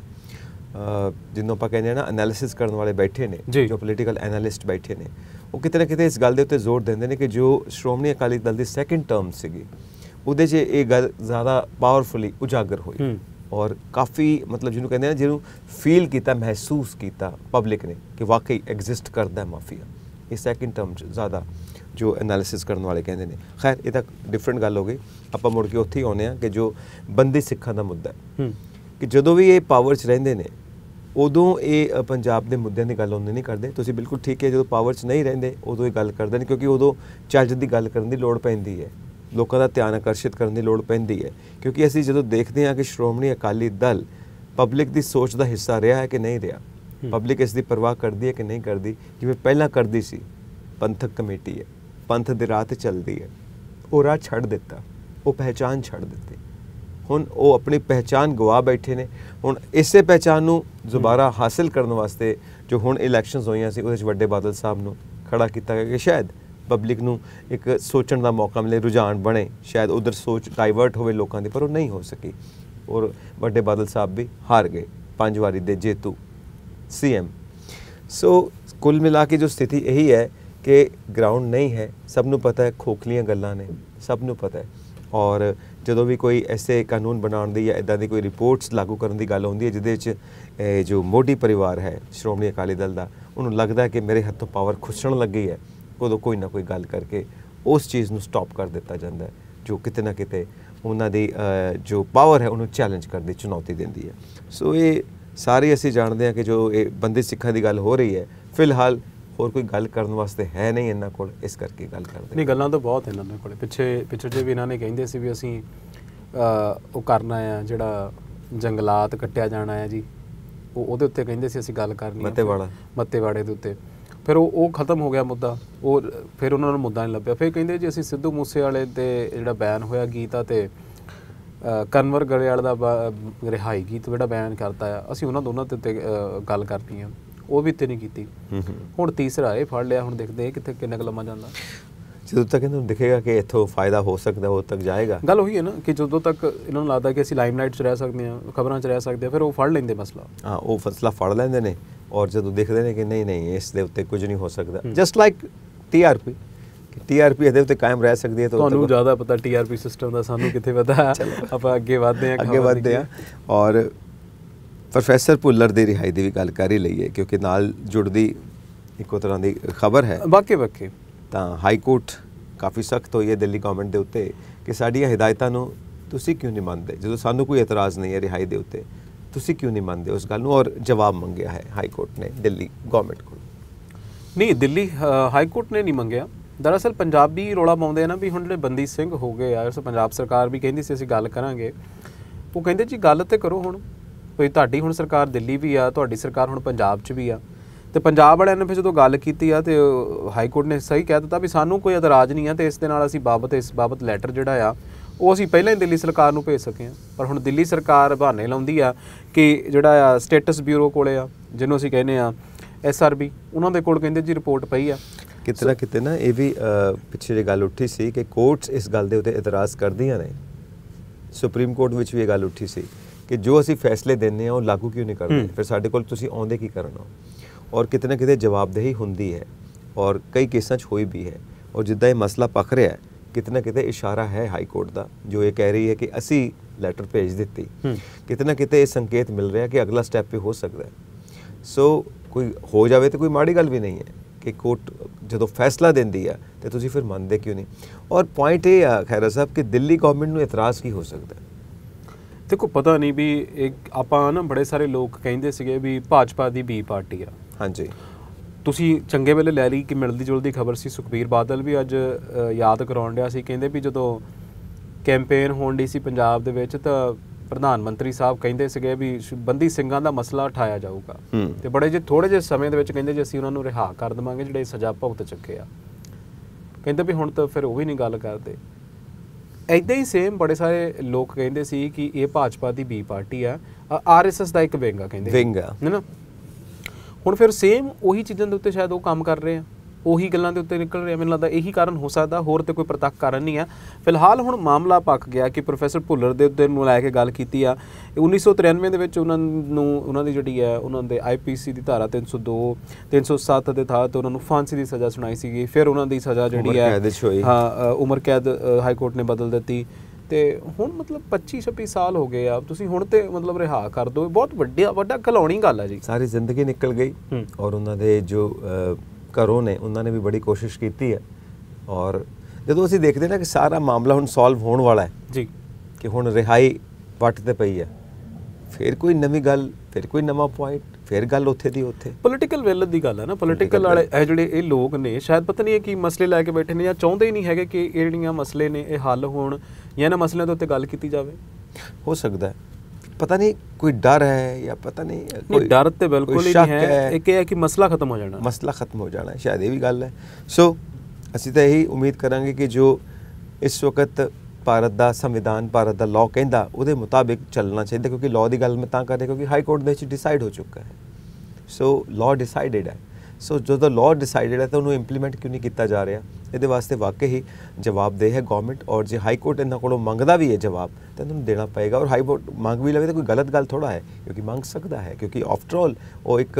ਜਿਹਨੂੰ ਆਪਾਂ ਕਹਿੰਦੇ ਆ ਨਾ ਐਨਾਲਿਸਿਸ ਕਰਨ ਵਾਲੇ ਬੈਠੇ ਨੇ, ਜੋ ਪੋਲੀਟੀਕਲ ਐਨਾਲਿਸਟ ਬੈਠੇ ਨੇ, ਉਹ ਕਿਤੇ ਨਾ ਕਿਤੇ ਇਸ ਗੱਲ ਦੇ ਉੱਤੇ ਜ਼ੋਰ ਦਿੰਦੇ ਨੇ ਕਿ ਜੋ ਸ਼੍ਰੋਮਣੀ ਅਕਾਲੀ ਦਲ ਦੀ ਸੈਕਿੰਡ ਟਰਮ ਸੀਗੀ ਉਹਦੇ 'ਚ ਇਹ ਗੱਲ ਜ਼ਿਆਦਾ ਪਾਵਰਫੁਲੀ ਉਜਾਗਰ ਹੋਈ ਔਰ ਕਾਫੀ ਮਤਲਬ ਜਿਹਨੂੰ ਕਹਿੰਦੇ ਨੇ ਜਿਹਨੂੰ ਫੀਲ ਕੀਤਾ, ਮਹਿਸੂਸ ਕੀਤਾ ਪਬਲਿਕ ਨੇ ਕਿ ਵਾਕਈ ਐਗਜ਼ਿਸਟ ਕਰਦਾ ਮਾਫੀਆ। ਇਹ ਸੈਕਿੰਡ ਟਰਮ 'ਚ ਜ਼ਿਆਦਾ ਜੋ ਐਨਾਲਿਸਿਸ ਕਰਨ ਵਾਲੇ ਕਹਿੰਦੇ ਨੇ। ਖੈਰ ਇਹ ਤਾਂ ਡਿਫਰੈਂਟ ਗੱਲ ਹੋ ਗਈ, ਆਪਾਂ ਮੁੜ ਕੇ ਉੱਥੇ ਹੀ ਆਉਂਦੇ ਹਾਂ ਕਿ ਜੋ ਬੰਦੀ ਸਿੱਖਾਂ ਦਾ ਮੁੱਦਾ ਹੈ ਕਿ ਜਦੋਂ ਵੀ ਇਹ ਪਾਵਰ 'ਚ ਰਹਿੰਦੇ ਨੇ ਉਦੋਂ ਇਹ ਪੰਜਾਬ ਦੇ ਮੁੱਦਿਆਂ ਦੀ ਗੱਲ ਉਹਨੇ ਨਹੀਂ ਕਰਦੇ। ਤੁਸੀਂ ਬਿਲਕੁਲ ਠੀਕ ਹੈ, ਜਦੋਂ ਪਾਵਰ 'ਚ ਨਹੀਂ ਰਹਿੰਦੇ ਉਦੋਂ ਇਹ ਗੱਲ ਕਰਦੇ ਨੇ ਕਿਉਂਕਿ ਉਦੋਂ ਚੱਜ ਦੀ ਗੱਲ ਕਰਨ ਦੀ ਲੋੜ ਪੈਂਦੀ ਹੈ, ਲੋਕਾਂ ਦਾ ਧਿਆਨ ਆਕਰਸ਼ਿਤ ਕਰਨ ਦੀ ਲੋੜ ਪੈਂਦੀ ਹੈ। ਕਿਉਂਕਿ ਅਸੀਂ ਜਦੋਂ ਦੇਖਦੇ ਹਾਂ ਕਿ ਸ਼੍ਰੋਮਣੀ ਅਕਾਲੀ ਦਲ ਪਬਲਿਕ ਦੀ ਸੋਚ ਦਾ ਹਿੱਸਾ ਰਿਹਾ ਹੈ ਕਿ ਨਹੀਂ ਰਿਹਾ, ਪਬਲਿਕ ਇਸ ਦੀ ਪਰਵਾਹ ਕਰਦੀ ਹੈ ਕਿ ਨਹੀਂ ਕਰਦੀ, ਜਿਵੇਂ ਪਹਿਲਾਂ ਕਰਦੀ ਸੀ। ਪੰਥਕ ਕਮੇਟੀ ਹੈ, ਪੰਥ ਦੇ ਰਾਹ 'ਤੇ ਚੱਲਦੀ ਹੈ, ਉਹ ਰਾਹ ਛੱਡ ਦਿੱਤਾ, ਉਹ ਪਹਿਚਾਨ ਛੱਡ ਦਿੱਤੀ। ਹੁਣ ਉਹ ਆਪਣੀ ਪਹਿਚਾਨ ਗਵਾ ਬੈਠੇ ਨੇ। ਹੁਣ ਇਸੇ ਪਹਿਚਾਨ ਨੂੰ ਦੁਬਾਰਾ ਹਾਸਿਲ ਕਰਨ ਵਾਸਤੇ ਜੋ ਹੁਣ ਇਲੈਕਸ਼ਨਸ ਹੋਈਆਂ ਸੀ ਉਹਦੇ 'ਚ ਵੱਡੇ ਬਾਦਲ ਸਾਹਿਬ ਨੂੰ ਖੜਾ ਕੀਤਾ ਗਿਆ ਕਿ ਸ਼ਾਇਦ ਪਬਲਿਕ ਨੂੰ ਇੱਕ ਸੋਚਣ ਦਾ ਮੌਕਾ ਮਿਲੇ, ਰੁਝਾਨ ਬਣੇ, ਸ਼ਾਇਦ ਉਧਰ ਸੋਚ ਡਾਈਵਰਟ ਹੋਵੇ ਲੋਕਾਂ ਦੀ, ਪਰ ਉਹ ਨਹੀਂ ਹੋ ਸਕੀ ਔਰ ਵੱਡੇ ਬਾਦਲ ਸਾਹਿਬ ਵੀ ਹਾਰ ਗਏ, ਪੰਜ ਵਾਰੀ ਦੇ ਜੇਤੂ ਸੀ ਐਮ। ਸੋ ਕੁੱਲ ਮਿਲਾ ਕੇ ਜੋ ਸਥਿਤੀ ਇਹੀ ਹੈ ਕਿ ਗਰਾਊਂਡ ਨਹੀਂ ਹੈ, ਸਭ ਨੂੰ ਪਤਾ ਹੈ, ਖੋਖਲੀਆਂ ਗੱਲਾਂ ਨੇ, ਸਭ ਨੂੰ ਪਤਾ ਹੈ। ਔਰ ਜਦੋਂ ਵੀ ਕੋਈ ਐਸੇ ਕਾਨੂੰਨ ਬਣਾਉਣ ਦੀ ਜਾਂ ਇੱਦਾਂ ਦੀ ਕੋਈ ਰਿਪੋਰਟਸ ਲਾਗੂ ਕਰਨ ਦੀ ਗੱਲ ਹੁੰਦੀ ਹੈ ਜਿਹਦੇ ਵਿੱਚ ਜੋ ਮੋਢੀ ਪਰਿਵਾਰ ਹੈ ਸ਼੍ਰੋਮਣੀ ਅਕਾਲੀ ਦਲ ਦਾ, ਉਹਨੂੰ ਲੱਗਦਾ ਕਿ ਮੇਰੇ ਹੱਥੋਂ ਪਾਵਰ ਖੁੱਸਣ ਲੱਗੀ ਹੈ, ਉਦੋਂ ਕੋਈ ਨਾ ਕੋਈ ਗੱਲ ਕਰਕੇ ਉਸ ਚੀਜ਼ ਨੂੰ ਸਟਾਪ ਕਰ ਦਿੱਤਾ ਜਾਂਦਾ ਹੈ ਜੋ ਕਿਤੇ ਨਾ ਕਿਤੇ ਉਹਨਾਂ ਦੀ ਜੋ ਪਾਵਰ ਹੈ ਉਹਨੂੰ ਚੈਲੰਜ ਕਰਦੀ, ਚੁਣੌਤੀ ਦਿੰਦੀ ਹੈ। ਸੋ ਇਹ ਸਾਰੇ ਅਸੀਂ ਜਾਣਦੇ ਹਾਂ ਕਿ ਜੋ ਇਹ ਬੰਦੀ ਸਿੱਖਾਂ ਦੀ ਗੱਲ ਹੋ ਰਹੀ ਹੈ, ਫਿਲਹਾਲ ਹੋਰ ਕੋਈ ਗੱਲ ਕਰਨ ਵਾਸਤੇ ਹੈ ਨਹੀਂ ਇਹਨਾਂ ਕੋਲ, ਇਸ ਕਰਕੇ ਗੱਲ ਕਰਦੇ। ਨਹੀਂ, ਗੱਲਾਂ ਤਾਂ ਬਹੁਤ ਇਹਨਾਂ ਦੇ ਕੋਲ। ਪਿੱਛੇ ਪਿੱਛੇ ਜੇ ਵੀ ਇਹਨਾਂ ਨੇ ਕਹਿੰਦੇ ਸੀ ਵੀ ਅਸੀਂ ਉਹ ਕਰਨਾ ਆ ਜਿਹੜਾ ਜੰਗਲਾਤ ਕੱਟਿਆ ਜਾਣਾ ਹੈ ਜੀ, ਉਹ ਉਹਦੇ ਉੱਤੇ ਕਹਿੰਦੇ ਸੀ ਅਸੀਂ ਗੱਲ ਕਰਨੀ ਮੱਤੇਵਾੜਾ ਮੱਤੇਵਾੜੇ ਦੇ ਉੱਤੇ। ਫਿਰ ਉਹ ਉਹ ਖਤਮ ਹੋ ਗਿਆ ਮੁੱਦਾ, ਉਹ ਫਿਰ ਉਹਨਾਂ ਨੂੰ ਮੁੱਦਾ ਨਹੀਂ ਲੱਭਿਆ। ਫਿਰ ਕਹਿੰਦੇ ਜੀ ਅਸੀਂ ਸਿੱਧੂ ਮੂਸੇ ਵਾਲੇ 'ਤੇ ਜਿਹੜਾ ਬੈਨ ਹੋਇਆ ਗੀਤ ਆ ਅਤੇ ਕਨਵਰ ਗਰੇਵਾਲ ਦਾ ਰਿਹਾਈ ਗੀਤ ਜਿਹੜਾ ਬੈਨ ਕਰਤਾ ਆ, ਅਸੀਂ ਉਹਨਾਂ ਦੋਨਾਂ ਦੇ ਉੱਤੇ ਗੱਲ ਕਰਨੀ ਆ, ਉਹ ਵੀ ਤੇ ਨਹੀਂ ਕੀਤੀ। ਹੁਣ ਤੀਸਰਾ ਇਹ ਫੜ ਲਿਆ, ਹੁਣ ਦੇਖਦੇ ਕਿੱਥੇ ਕਿੰਨਾ ਕੁ ਲੰਮਾ ਜਾਂਦਾ। ਜਦੋਂ ਤੱਕ ਇਹਨਾਂ ਨੂੰ ਦਿਖੇਗਾ ਕਿ ਇੱਥੋਂ ਫਾਇਦਾ ਹੋ ਸਕਦਾ ਉਦੋਂ ਤੱਕ ਜਾਏਗਾ। ਗੱਲ ਉਹੀ ਹੈ ਨਾ ਕਿ ਜਦੋਂ ਤੱਕ ਇਹਨਾਂ ਨੂੰ ਲੱਗਦਾ ਕਿ ਅਸੀਂ ਲਾਈਮਲਾਈਟ 'ਚ ਰਹਿ ਸਕਦੇ ਹਾਂ, ਖਬਰਾਂ 'ਚ ਰਹਿ ਸਕਦੇ ਹਾਂ, ਫਿਰ ਉਹ ਫੜ ਲੈਂਦੇ ਮਸਲਾ। ਹਾਂ, ਉਹ ਫਸਲਾ ਫੜ ਲੈਂਦੇ ਨੇ ਔਰ ਜਦੋਂ ਦੇਖਦੇ ਨੇ ਕਿ ਨਹੀਂ ਨਹੀਂ ਇਸ ਦੇ ਉੱਤੇ ਕੁਝ ਨਹੀਂ ਹੋ ਸਕਦਾ, just like T R P T R P ਇਹਦੇ ਉੱਤੇ ਕਾਇਮ ਰਹਿ ਸਕਦੀ ਹੈ। ਤੁਹਾਨੂੰ ਜ਼ਿਆਦਾ ਪਤਾ ਟੀ ਆਰ ਪੀ ਸਿਸਟਮ ਦਾ, ਸਾਨੂੰ ਕਿੱਥੇ ਪਤਾ। ਆਪਾਂ ਅੱਗੇ ਵਧਦੇ ਹਾਂ ਅੱਗੇ ਵਧਦੇ ਹਾਂ ਔਰ ਪ੍ਰੋਫੈਸਰ ਭੁੱਲਰ ਦੀ ਰਿਹਾਈ ਦੀ ਵੀ ਗੱਲ ਕਰ ਹੀ ਲਈਏ ਕਿਉਂਕਿ ਨਾਲ ਜੁੜਦੀ ਇੱਕੋ ਤਰ੍ਹਾਂ ਦੀ ਖਬਰ ਹੈ। ਵਾਕੇ ਵਾਕੇ ਤਾਂ ਹਾਈ ਕੋਰਟ ਕਾਫੀ ਸਖਤ ਹੋਈ ਹੈ ਦਿੱਲੀ ਗੌਰਮੈਂਟ ਦੇ ਉੱਤੇ ਕਿ ਸਾਡੀਆਂ ਹਦਾਇਤਾਂ ਨੂੰ ਤੁਸੀਂ ਕਿਉਂ ਨਹੀਂ ਮੰਨਦੇ, ਜਦੋਂ ਸਾਨੂੰ ਕੋਈ ਇਤਰਾਜ਼ ਨਹੀਂ ਹੈ ਰਿਹਾਈ ਦੇ ਉੱਤੇ, ਤੁਸੀਂ ਕਿਉਂ ਨਹੀਂ ਮੰਨਦੇ ਉਸ ਗੱਲ ਨੂੰ, ਔਰ ਜਵਾਬ ਮੰਗਿਆ ਹੈ ਹਾਈ ਕੋਰਟ ਨੇ ਦਿੱਲੀ ਗੌਰਮੈਂਟ ਕੋਲ। ਨਹੀਂ, ਦਿੱਲੀ ਹਾਈ ਕੋਰਟ ਨੇ ਨਹੀਂ ਮੰਗਿਆ। ਦਰਅਸਲ ਪੰਜਾਬੀ ਰੌਲਾ ਪਾਉਂਦੇ ਆ ਨਾ ਵੀ ਹੁਣ ਜਿਹੜੇ ਬੰਦੀ ਸਿੰਘ ਹੋ ਗਏ ਆ, ਉਸ ਪੰਜਾਬ ਸਰਕਾਰ ਵੀ ਕਹਿੰਦੀ ਸੀ ਅਸੀਂ ਗੱਲ ਕਰਾਂਗੇ, ਉਹ ਕਹਿੰਦੇ ਜੀ ਗੱਲ ਤੇ ਕਰੋ। ਹੁਣ ਕੋਈ ਤੁਹਾਡੀ ਹੁਣ ਸਰਕਾਰ ਦਿੱਲੀ ਵੀ ਆ, ਤੁਹਾਡੀ ਸਰਕਾਰ ਹੁਣ ਪੰਜਾਬ 'ਚ ਵੀ ਆ, ਅਤੇ ਪੰਜਾਬ ਵਾਲਿਆਂ ਨੇ ਫਿਰ ਜਦੋਂ ਗੱਲ ਕੀਤੀ ਆ ਅਤੇ ਹਾਈ ਕੋਰਟ ਨੇ ਸਹੀ ਕਹਿ ਦਿੱਤਾ ਵੀ ਸਾਨੂੰ ਕੋਈ ਇਤਰਾਜ਼ ਨਹੀਂ ਆ ਅਤੇ ਇਸ ਦੇ ਨਾਲ ਅਸੀਂ ਬਾਬਤ ਇਸ ਬਾਬਤ ਲੈਟਰ ਜਿਹੜਾ ਆ ਉਹ ਅਸੀਂ ਪਹਿਲਾਂ ਹੀ ਦਿੱਲੀ ਸਰਕਾਰ ਨੂੰ ਭੇਜ ਸਕੇ ਹਾਂ। ਪਰ ਹੁਣ ਦਿੱਲੀ ਸਰਕਾਰ ਬਹਾਨੇ ਲਾਉਂਦੀ ਆ ਕਿ ਜਿਹੜਾ ਆ ਸਟੇਟਸ ਬਿਊਰੋ ਕੋਲ ਆ, ਜਿਹਨੂੰ ਅਸੀਂ ਕਹਿੰਦੇ ਆ ਐਸ ਆਰ ਬੀ, ਉਹਨਾਂ ਦੇ ਕੋਲ ਕਹਿੰਦੇ ਜੀ ਰਿਪੋਰਟ ਪਈ ਆ। ਕਿਤੇ ਨਾ ਕਿਤੇ ਨਾ ਇਹ ਵੀ ਪਿੱਛੇ ਜਿਹੀ ਗੱਲ ਉੱਠੀ ਸੀ ਕਿ ਕੋਰਟਸ ਇਸ ਗੱਲ ਦੇ ਉੱਤੇ ਇਤਰਾਜ਼ ਕਰਦੀਆਂ ਨੇ। ਸੁਪਰੀਮ ਕੋਰਟ ਵਿੱਚ ਵੀ ਇਹ ਗੱਲ ਉੱਠੀ ਸੀ ਕਿ ਜੋ ਅਸੀਂ ਫੈਸਲੇ ਦਿੰਦੇ ਹਾਂ ਉਹ ਲਾਗੂ ਕਿਉਂ ਨਹੀਂ ਕਰਦੇ, ਫਿਰ ਸਾਡੇ ਕੋਲ ਤੁਸੀਂ ਆਉਂਦੇ ਕੀ ਕਰਨ ਹੋ। ਔਰ ਕਿਤੇ ਨਾ ਕਿਤੇ ਜਵਾਬਦੇਹੀ ਹੁੰਦੀ ਹੈ ਔਰ ਕਈ ਕੇਸਾਂ 'ਚ ਹੋਈ ਵੀ ਹੈ। ਔਰ ਜਿੱਦਾਂ ਇਹ ਮਸਲਾ ਪੱਖ ਰਿਹਾ ਹੈ, ਕਿਤੇ ਨਾ ਕਿਤੇ ਇਸ਼ਾਰਾ ਹੈ ਹਾਈ ਕੋਰਟ ਦਾ ਜੋ ਇਹ ਕਹਿ ਰਹੀ ਹੈ ਕਿ ਅਸੀਂ ਲੈਟਰ ਭੇਜ ਦਿੱਤੀ, ਕਿਤੇ ਨਾ ਕਿਤੇ ਇਹ ਸੰਕੇਤ ਮਿਲ ਰਿਹਾ ਕਿ ਅਗਲਾ ਸਟੈਪ ਵੀ ਹੋ ਸਕਦਾ ਹੈ। ਸੋ ਕੋਈ ਹੋ ਜਾਵੇ ਤਾਂ ਕੋਈ ਮਾੜੀ ਗੱਲ ਵੀ ਨਹੀਂ ਹੈ ਕਿ ਕੋਰਟ ਜਦੋਂ ਫੈਸਲਾ ਦਿੰਦੀ ਆ ਤੇ ਤੁਸੀਂ ਫਿਰ ਮੰਨਦੇ ਕਿਉਂ ਨਹੀਂ। ਔਰ ਪੁਆਇੰਟ ਇਹ ਆ ਖੈਰਾ ਸਾਹਿਬ ਕਿ ਦਿੱਲੀ ਗਵਰਨਮੈਂਟ ਨੂੰ ਇਤਰਾਜ਼ ਕੀ ਹੋ ਸਕਦਾ। ਦੇਖੋ ਪਤਾ ਨਹੀਂ ਵੀ ਇੱਕ ਆਪਾਂ ਨਾ ਬੜੇ ਸਾਰੇ ਲੋਕ ਕਹਿੰਦੇ ਸੀਗੇ ਵੀ ਭਾਜਪਾ ਦੀ ਬੀ ਪਾਰਟੀ ਆ। ਹਾਂਜੀ, ਤੁਸੀਂ ਚੰਗੇ ਵੇਲੇ ਲੈ ਲਈ ਕਿ ਮਿਲਦੀ ਜੁਲਦੀ ਖਬਰ ਸੀ। ਸੁਖਬੀਰ ਬਾਦਲ ਵੀ ਅੱਜ ਯਾਦ ਕਰਾਉਣ ਡਿਆ ਸੀ, ਕਹਿੰਦੇ ਵੀ ਜਦੋਂ ਕੈਂਪੇਨ ਹੋਣ ਡਈ ਸੀ ਪੰਜਾਬ ਦੇ ਵਿੱਚ ਤਾਂ ਪ੍ਰਧਾਨ ਮੰਤਰੀ ਸਾਹਿਬ ਕਹਿੰਦੇ ਸੀਗੇ ਵੀ ਬੰਦੀ ਸਿੰਘਾਂ ਦਾ ਮਸਲਾ ਉਠਾਇਆ ਜਾਊਗਾ ਤੇ ਬੜੇ ਜਿਹੇ ਥੋੜੇ ਜਿਹੇ ਸਮੇਂ ਦੇ ਵਿੱਚ ਕਹਿੰਦੇ ਜੀ ਅਸੀਂ ਉਹਨਾਂ ਨੂੰ ਰਿਹਾ ਕਰ ਦੇਵਾਂਗੇ ਜਿਹੜੇ ਸਜ਼ਾ ਭੁਗਤ ਚੁੱਕੇ ਆ। ਕਹਿੰਦੇ ਵੀ ਹੁਣ ਤਾਂ ਫਿਰ ਉਹ ਵੀ ਨਹੀਂ ਗੱਲ ਕਰਦੇ। ਇੱਦਾਂ ਹੀ ਸੇਮ ਬੜੇ ਸਾਰੇ ਲੋਕ ਕਹਿੰਦੇ ਸੀ ਕਿ ਇਹ ਭਾਜਪਾ ਦੀ ਬੀ ਪਾਰਟੀ ਆ, ਆਰ ਐਸ ਐਸ ਦਾ ਇੱਕ ਵਿੰਗ ਆ, ਕਹਿੰਦੇ ਵਿੰਗ ਆ ਹੈ ਨਾ। ਹੁਣ ਫਿਰ ਸੇਮ ਉਹੀ ਚੀਜ਼ਾਂ ਦੇ ਉੱਤੇ ਸ਼ਾਇਦ ਉਹ ਕੰਮ ਕਰ ਰਹੇ ਆ। ਉਹੀ ਗੱਲਾਂ ਦੇ ਉੱਤੇ ਨਿਕਲ ਰਿਹਾ। ਮੈਨੂੰ ਲੱਗਦਾ ਇਹੀ ਕਾਰਨ ਹੋ ਸਕਦਾ, ਹੋਰ ਤੇ ਕੋਈ ਪ੍ਰਤੱਖ ਕਾਰਨ ਨਹੀਂ ਆ। ਫਿਲਹਾਲ ਹੁਣ ਮਾਮਲਾ ਪੱਕ ਗਿਆ ਕਿ ਪ੍ਰੋਫੈਸਰ ਭੁੱਲਰ ਦੇ ਉੱਤੇ ਨੂੰ ਲੈ ਕੇ ਗੱਲ ਕੀਤੀ ਆ। ਉੱਨੀ ਸੌ ਤਰਾਨਵੇਂ ਦੇ ਵਿੱਚ ਉਹਨਾਂ ਨੂੰ ਉਹਨਾਂ ਦੀ ਜਿਹੜੀ ਹੈ ਉਹਨਾਂ ਦੇ ਆਈ ਪੀ ਸੀ ਦੀ ਧਾਰਾ ਤਿੰਨ ਸੌ ਦੋ ਤਿੰਨ ਸੌ ਸੱਤ ਦੇ ਤਹਿਤ ਉਹਨਾਂ ਨੂੰ ਫਾਂਸੀ ਦੀ ਸਜ਼ਾ ਸੁਣਾਈ ਸੀਗੀ। ਫਿਰ ਉਹਨਾਂ ਦੀ ਸਜ਼ਾ ਜਿਹੜੀ ਹੈ ਹਾਂ ਉਮਰ ਕੈਦ ਹਾਈ ਕੋਰਟ ਨੇ ਬਦਲ ਦਿੱਤੀ। ਤੇ ਹੁਣ ਮਤਲਬ ਪੱਚੀ ਛੱਬੀ ਸਾਲ ਹੋ ਗਏ ਆ, ਤੁਸੀਂ ਹੁਣ ਤੇ ਮਤਲਬ ਰਿਹਾ ਕਰ ਦੋ, ਬਹੁਤ ਵੱਡਾ ਵੱਡਾ ਘਲਾਉਣੀ ਗੱਲ ਹੈ ਜੀ। ਸਾਰੀ ਜ਼ਿੰਦਗੀ ਨਿਕਲ ਗਈ ਔਰ ਉਹਨਾਂ ਦੇ ਜੋ ਘਰੋਂ ਨੇ ਉਹਨਾਂ ਨੇ ਵੀ ਬੜੀ ਕੋਸ਼ਿਸ਼ ਕੀਤੀ ਹੈ। ਔਰ ਜਦੋਂ ਅਸੀਂ ਦੇਖਦੇ ਨਾ ਕਿ ਸਾਰਾ ਮਾਮਲਾ ਹੁਣ ਸੋਲਵ ਹੋਣ ਵਾਲਾ ਹੈ ਜੀ, ਕਿ ਹੁਣ ਰਿਹਾਈ ਵੱਟ ਤੇ ਪਈ ਹੈ, ਫਿਰ ਕੋਈ ਨਵੀਂ ਗੱਲ, ਫਿਰ ਕੋਈ ਨਵਾਂ ਪੁਆਇੰਟ, ਫਿਰ ਗੱਲ ਉੱਥੇ ਦੀ ਉੱਥੇ। ਪੋਲੀਟੀਕਲ ਵਿਲ ਦੀ ਗੱਲ ਹੈ ਨਾ, ਪੋਲੀਟੀਕਲ ਵਾਲੇ ਇਹ ਜਿਹੜੇ ਇਹ ਲੋਕ ਨੇ ਸ਼ਾਇਦ ਪਤਾ ਨਹੀਂ ਕੀ ਮਸਲੇ ਲੈ ਕੇ ਬੈਠੇ ਨੇ, ਜਾਂ ਚਾਹੁੰਦੇ ਹੀ ਨਹੀਂ ਹੈਗੇ ਕਿ ਇਹ ਜਿਹੜੀਆਂ ਮਸਲੇ ਨੇ ਇਹ ਹੱਲ ਹੋਣ, ਜਾਂ ਇਹਨਾਂ ਮਸਲਿਆਂ ਦੇ ਉੱਤੇ ਗੱਲ ਕੀਤੀ ਜਾਵੇ। ਹੋ ਸਕਦਾ ਹੈ, ਪਤਾ ਨਹੀਂ ਕੋਈ ਡਰ ਹੈ ਜਾਂ ਪਤਾ ਨਹੀਂ ਕੋਈ ਡਰ ਤੇ ਬਿਲਕੁਲ ਹੀ ਨਹੀਂ ਹੈ। ਇੱਕ ਇਹ ਹੈ ਕਿ ਮਸਲਾ ਖਤਮ ਹੋ ਜਾਣਾ, ਮਸਲਾ ਖਤਮ ਹੋ ਜਾਣਾ, ਸ਼ਾਇਦ ਇਹ ਵੀ ਗੱਲ ਹੈ। ਸੋ ਅਸੀਂ ਤਾਂ ਇਹੀ ਉਮੀਦ ਕਰਾਂਗੇ ਕਿ ਜੋ ਇਸ ਵਕਤ ਭਾਰਤ ਦਾ ਸੰਵਿਧਾਨ, ਭਾਰਤ ਦਾ ਲਾਅ ਕਹਿੰਦਾ ਉਹਦੇ ਮੁਤਾਬਿਕ ਚੱਲਣਾ ਚਾਹੀਦਾ, ਕਿਉਂਕਿ ਲਾਅ ਦੀ ਗੱਲ ਮੈਂ ਤਾਂ ਕਰ ਰਿਹਾ ਕਿਉਂਕਿ ਹਾਈ ਕੋਰਟ ਦੇ ਵਿੱਚ ਡਿਸਾਈਡ ਹੋ ਚੁੱਕਾ ਹੈ। ਸੋ ਲਾਅ ਡਿਸਾਈਡਡ ਹੈ। ਸੋ ਜਦੋਂ ਲਾਅ ਡਿਸਾਈਡਡ ਹੈ ਤਾਂ ਉਹਨੂੰ ਇੰਪਲੀਮੈਂਟ ਕਿਉਂ ਨਹੀਂ ਕੀਤਾ ਜਾ ਰਿਹਾ? ਇਹਦੇ ਵਾਸਤੇ ਵਾਕਈ ਹੀ ਜਵਾਬਦੇਹ ਹੈ ਗੌਰਮੈਂਟ। ਔਰ ਜੇ ਹਾਈ ਕੋਰਟ ਇਹਨਾਂ ਕੋਲੋਂ ਮੰਗਦਾ ਵੀ ਹੈ ਜਵਾਬ ਤਾਂ ਇਹਨਾਂ ਨੂੰ ਦੇਣਾ ਪਏਗਾ। ਔਰ ਹਾਈ ਕੋਰਟ ਮੰਗ ਵੀ ਲਵੇ ਤਾਂ ਕੋਈ ਗਲਤ ਗੱਲ ਥੋੜ੍ਹਾ ਹੈ, ਕਿਉਂਕਿ ਮੰਗ ਸਕਦਾ ਹੈ, ਕਿਉਂਕਿ ਆਫਟਰ ਆਲ ਉਹ ਇੱਕ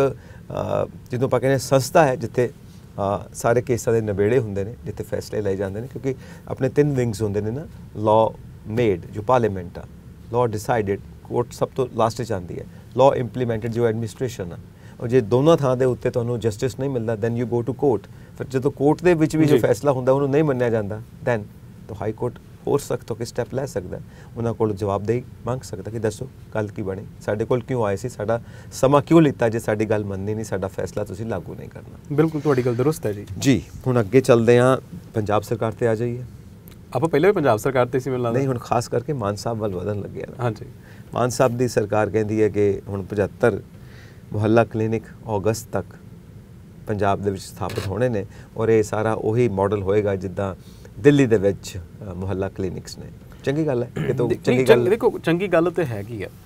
ਜਦੋਂ ਆਪਾਂ ਕਹਿੰਦੇ ਸੰਸਥਾ ਹੈ ਜਿੱਥੇ ਸਾਰੇ ਕੇਸਾਂ ਦੇ ਨਿਬੇੜੇ ਹੁੰਦੇ ਨੇ, ਜਿੱਥੇ ਫੈਸਲੇ ਲਏ ਜਾਂਦੇ ਨੇ। ਕਿਉਂਕਿ ਆਪਣੇ ਤਿੰਨ ਵਿੰਗਸ ਹੁੰਦੇ ਨੇ ਨਾ, ਲਾਅ ਮੇਡ ਜੋ ਪਾਰਲੀਮੈਂਟ ਆ, ਲਾਅ ਡਿਸਾਈਡਡ ਕੋਰਟ ਸਭ ਤੋਂ ਲਾਸਟ 'ਚ ਆਉਂਦੀ ਹੈ, ਲਾਅ ਇੰਪਲੀਮੈਂਟਡ ਜੋ ਐਡਮਿਨਿਸਟ੍ਰੇਸ਼ਨ ਆ। ਔਰ ਜੇ ਦੋਨਾਂ ਥਾਂ ਦੇ ਉੱਤੇ ਤੁਹਾਨੂੰ ਜਸਟਿਸ ਨਹੀਂ ਮਿਲਦਾ then you go to court. ਫਿਰ ਜਦੋਂ ਕੋਰਟ ਦੇ ਵਿੱਚ ਵੀ ਜੋ ਫੈਸਲਾ ਹੁੰਦਾ ਉਹਨੂੰ ਨਹੀਂ ਮੰਨਿਆ ਜਾਂਦਾ ਦੈਨ ਤਾਂ ਹਾਈ ਕੋਰਟ ਹੋਰ ਸਖਤ ਹੋ ਕੇ ਸਟੈਪ ਲੈ ਸਕਦਾ, ਉਹਨਾਂ ਕੋਲ ਜਵਾਬਦੇਹੀ ਮੰਗ ਸਕਦਾ ਕਿ ਦੱਸੋ ਗੱਲ ਕੀ ਬਣੀ, ਸਾਡੇ ਕੋਲ ਕਿਉਂ ਆਏ ਸੀ, ਸਾਡਾ ਸਮਾਂ ਕਿਉਂ ਲਿੱਤਾ, ਜੇ ਸਾਡੀ ਗੱਲ ਮੰਨਣੀ ਨਹੀਂ, ਸਾਡਾ ਫੈਸਲਾ ਤੁਸੀਂ ਲਾਗੂ ਨਹੀਂ ਕਰਨਾ। ਬਿਲਕੁਲ ਤੁਹਾਡੀ ਗੱਲ ਦਰੁਸਤ ਹੈ ਜੀ। ਜੀ ਹੁਣ ਅੱਗੇ ਚੱਲਦੇ ਹਾਂ, ਪੰਜਾਬ ਸਰਕਾਰ 'ਤੇ ਆ ਜਾਈਏ। ਆਪਾਂ ਪਹਿਲਾਂ ਵੀ ਪੰਜਾਬ ਸਰਕਾਰ 'ਤੇ ਸੀ ਮੈਨੂੰ ਲੱਗਦਾ। ਨਹੀਂ, ਹੁਣ ਖਾਸ ਕਰਕੇ ਮਾਨ ਸਾਹਿਬ ਵੱਲ ਵਧਣ ਲੱਗਿਆ ਨਾ। ਹਾਂਜੀ, ਮਾਨ ਸਾਹਿਬ ਦੀ ਸਰਕਾਰ ਕਹਿੰਦੀ ਹੈ ਕਿ ਹੁਣ ਪਝੱਤਰ ਮੁਹੱਲਾ ਕਲੀਨਿਕ ਅਗਸਤ ਤੱਕ ਪੰਜਾਬ ਦੇ ਵਿੱਚ ਸਥਾਪਿਤ ਹੋਣੇ ਨੇ, ਔਰ ਇਹ ਸਾਰਾ ਉਹੀ ਮਾਡਲ ਹੋਏਗਾ ਜਿੱਦਾਂ ਦਿੱਲੀ ਦੇ ਵਿੱਚ ਮੁਹੱਲਾ ਕਲੀਨਿਕਸ ਨੇ। ਚੰਗੀ ਗੱਲ ਹੈ, ਇਹ ਤਾਂ ਚੰਗੀ ਗੱਲ। ਦੇਖੋ ਚੰਗੀ ਗੱਲ ਤਾਂ ਹੈਗੀ ਆ।